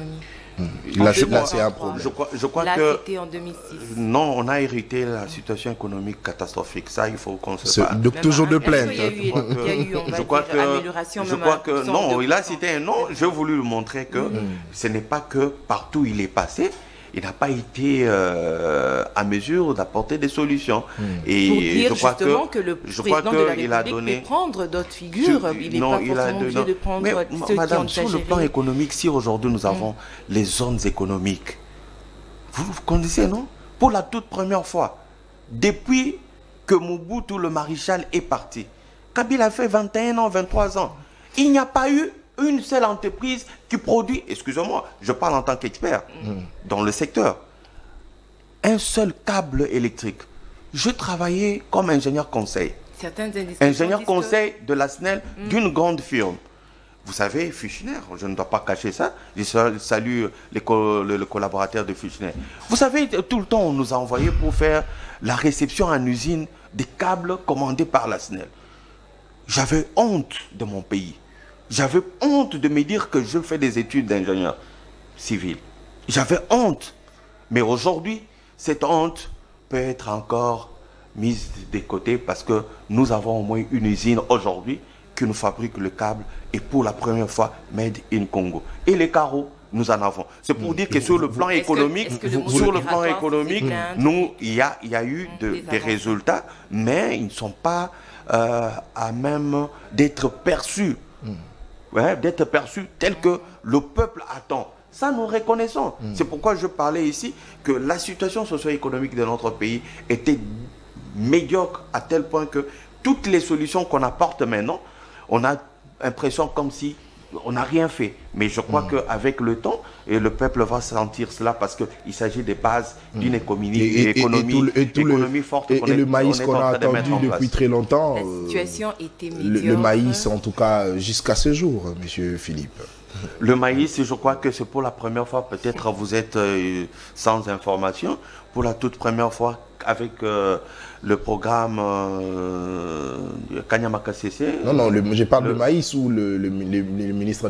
Là, c'est un problème. Je crois là, que... c'était en 2006. Non, on a hérité la situation économique catastrophique. Ça, il faut qu'on se parle. Donc, toujours de plainte. Il y a eu, on va dire, amélioration. Je crois que... Non, il a cité un nom. J'ai voulu lui montrer que ce n'est pas que partout il est passé, il n'a pas été à mesure d'apporter des solutions. Et pour dire justement que le président de la République peut prendre d'autres figures, il n'est pas forcément obligé de prendre ceux Madame, qui ont sur le plan économique, si aujourd'hui nous avons les zones économiques, vous connaissez, non? Pour la toute première fois, depuis que Mobutu, le maréchal, est parti, Kabila a fait 21 ans, 23 ans. Il n'y a pas eu une seule entreprise qui produit, excusez-moi, je parle en tant qu'expert, dans le secteur, un seul câble électrique. Je travaillais comme ingénieur conseil. Ingénieur conseil de la SNEL d'une grande firme. Vous savez, Fuchner, je ne dois pas cacher ça. Je salue le collaborateur de Fuchner. Vous savez, tout le temps, on nous a envoyé pour faire la réception en usine des câbles commandés par la SNEL. J'avais honte de mon pays. J'avais honte de me dire que je fais des études d'ingénieur civil. J'avais honte. Mais aujourd'hui, cette honte peut être encore mise de côté parce que nous avons au moins une usine aujourd'hui qui nous fabrique le câble et pour la première fois, made in Congo. Et les carreaux, nous en avons. C'est pour dire que sur le plan économique, nous, il y a eu des résultats, mais ils ne sont pas à même d'être perçus. D'être perçu tel que le peuple attend. Ça, nous reconnaissons. C'est pourquoi je parlais ici que la situation socio-économique de notre pays était médiocre à tel point que toutes les solutions qu'on apporte maintenant, on a l'impression comme si on n'a rien fait. Mais je crois qu'avec le temps, et le peuple va sentir cela parce qu'il s'agit des bases d'une économie forte. Et le maïs qu'on a attendu depuis très longtemps. La situation était médiocre. Le maïs, en tout cas, jusqu'à ce jour, monsieur Philippe. Le maïs, je crois que c'est pour la première fois, peut-être vous êtes sans information, pour la toute première fois avec le programme Kanyamaka CC. Non, je parle de maïs où le ministre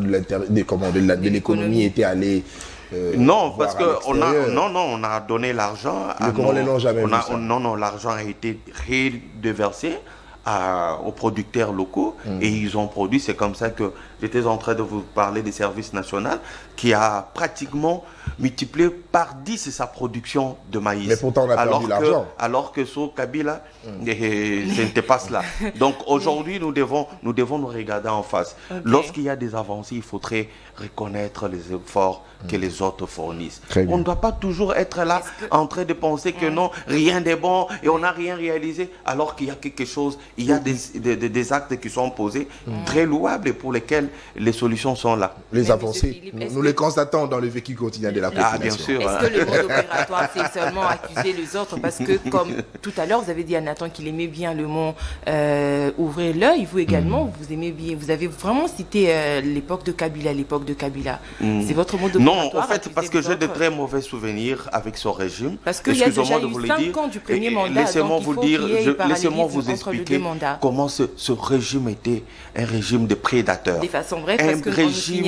de l'économie était allé. Non, parce qu'on a donné l'argent. Les Congolais n'ont jamais vu ça. Non, l'argent a été redéversé aux producteurs locaux et ils ont produit. C'est comme ça que j'étais en train de vous parler des services nationaux qui a pratiquement multiplié par 10 sa production de maïs. Mais pourtant, on a perdu l'argent. Alors que sur Kabila, ce n'était pas cela. Donc aujourd'hui, nous devons nous regarder en face. Okay. Lorsqu'il y a des avancées, il faudrait reconnaître les efforts que les autres fournissent. On ne doit pas toujours être là en train de penser que non, rien n'est bon et on n'a rien réalisé, alors qu'il y a quelque chose, il y a des actes qui sont posés très louables et pour lesquels les solutions sont là. Les avancées, nous les constatons dans le vécu quotidien de la population. Bien sûr. Est-ce que le mode opératoire, c'est seulement accuser les autres? Parce que, comme tout à l'heure, vous avez dit à Nathan qu'il aimait bien le mot ouvrir l'œil. Vous également, vous aimez bien. Vous avez vraiment cité l'époque de Kabila, C'est votre mot d'opératoire? Non, en fait, parce que j'ai de très mauvais souvenirs avec son régime. Parce qu'il y a déjà eu 5 ans du premier mandat. Laissez-moi vous dire, laissez-moi vous expliquer comment ce régime était un régime de prédateurs. De façon vraie, parce que régime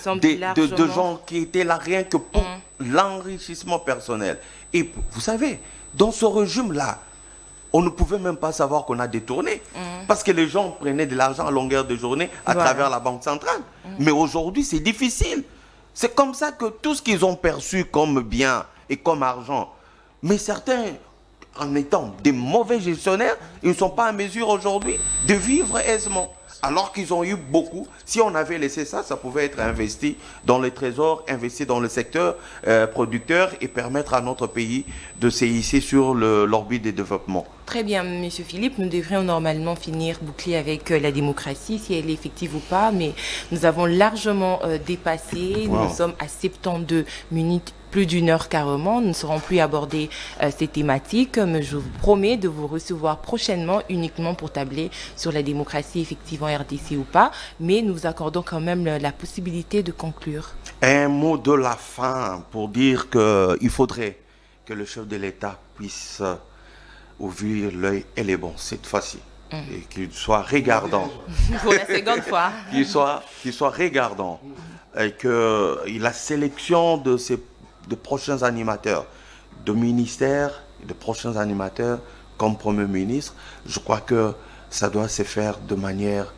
de gens qui étaient là rien que pour l'enrichissement personnel. Et vous savez, dans ce régime-là, on ne pouvait même pas savoir qu'on a détourné. Parce que les gens prenaient de l'argent à longueur de journée à travers la Banque centrale. Mais aujourd'hui, c'est difficile. C'est comme ça que tout ce qu'ils ont perçu comme bien et comme argent, mais certains, en étant des mauvais gestionnaires, ils ne sont pas en mesure aujourd'hui de vivre aisément. Alors qu'ils ont eu beaucoup. Si on avait laissé ça, ça pouvait être investi dans les trésors, investi dans le secteur producteur et permettre à notre pays de se hisser sur l'orbite des développements. Très bien, Monsieur Philippe. Nous devrions normalement finir boucler avec la démocratie, si elle est effective ou pas, mais nous avons largement dépassé. Wow. Nous sommes à 72 minutes, plus d'une heure carrément. Nous ne serons plus aborder ces thématiques, mais je vous promets de vous recevoir prochainement uniquement pour tabler sur la démocratie, effectivement RDC ou pas, mais nous accordons quand même la possibilité de conclure. Un mot de la fin pour dire qu'il faudrait que le chef de l'État puisse ouvrir l'œil et les bons cette fois-ci. Et qu'il soit regardant. Pour la seconde fois. qu'il soit regardant et que la sélection de prochains animateurs, de ministères, de prochains animateurs comme Premier ministre, je crois que ça doit se faire de manière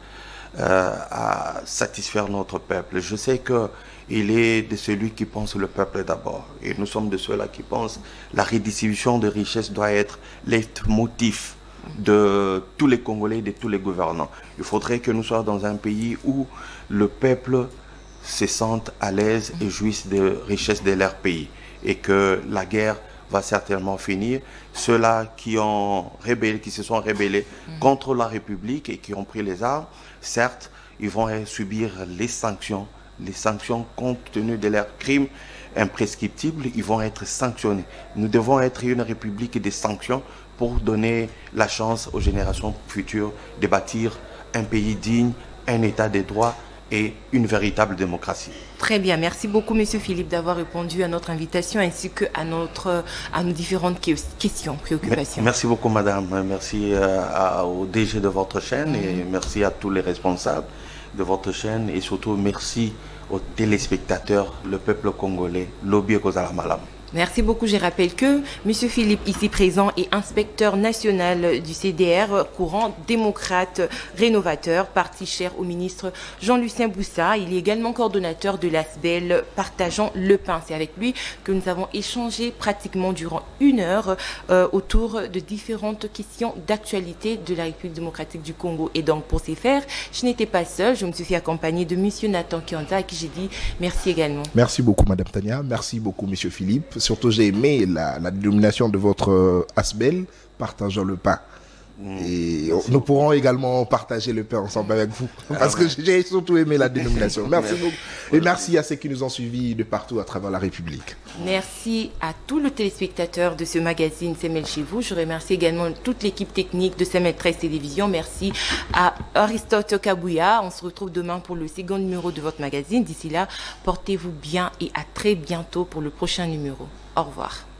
à satisfaire notre peuple. Je sais qu'il est de celui qui pense le peuple d'abord. Et nous sommes de ceux-là qui pensent que la redistribution de richesses doit être leitmotiv de tous les Congolais, de tous les gouvernants. Il faudrait que nous soyons dans un pays où le peuple se sente à l'aise et jouisse des richesses de leur pays. Et que la guerre va certainement finir. Ceux-là qui se sont rebellés contre la République et qui ont pris les armes, certes, ils vont subir les sanctions compte tenu de leurs crimes imprescriptibles, ils vont être sanctionnés. Nous devons être une république des sanctions pour donner la chance aux générations futures de bâtir un pays digne, un état de droit et une véritable démocratie. Très bien, merci beaucoup Monsieur Philippe d'avoir répondu à notre invitation ainsi qu'à nos différentes questions, préoccupations. Merci beaucoup Madame, merci au DG de votre chaîne et merci à tous les responsables de votre chaîne et surtout merci aux téléspectateurs, le peuple congolais, Lobby Kozala Malam. Merci beaucoup. Je rappelle que M. Philippe, ici présent, est inspecteur national du CDR, courant démocrate rénovateur, parti cher au ministre Jean-Lucien Boussa. Il est également coordonnateur de l'ASBEL Partageons le pain. C'est avec lui que nous avons échangé pratiquement durant 1 heure autour de différentes questions d'actualité de la République démocratique du Congo. Et donc, pour ces faire, je n'étais pas seule. Je me suis fait accompagner de M. Nathan Kianza à qui j'ai dit merci également. Merci beaucoup, Madame Tania. Merci beaucoup, M. Philippe. Surtout, j'ai aimé la dénomination de votre ASBEL, Partageons le pain. Et nous pourrons également partager le pain ensemble avec vous. Parce que j'ai surtout aimé la dénomination. Merci beaucoup. Et merci à ceux qui nous ont suivis de partout à travers la République. Merci à tous les téléspectateurs de ce magazine CML chez vous. Je remercie également toute l'équipe technique de CML 13 Télévision. Merci à Aristote Kabouya. On se retrouve demain pour le second numéro de votre magazine. D'ici là, portez-vous bien et à très bientôt pour le prochain numéro. Au revoir.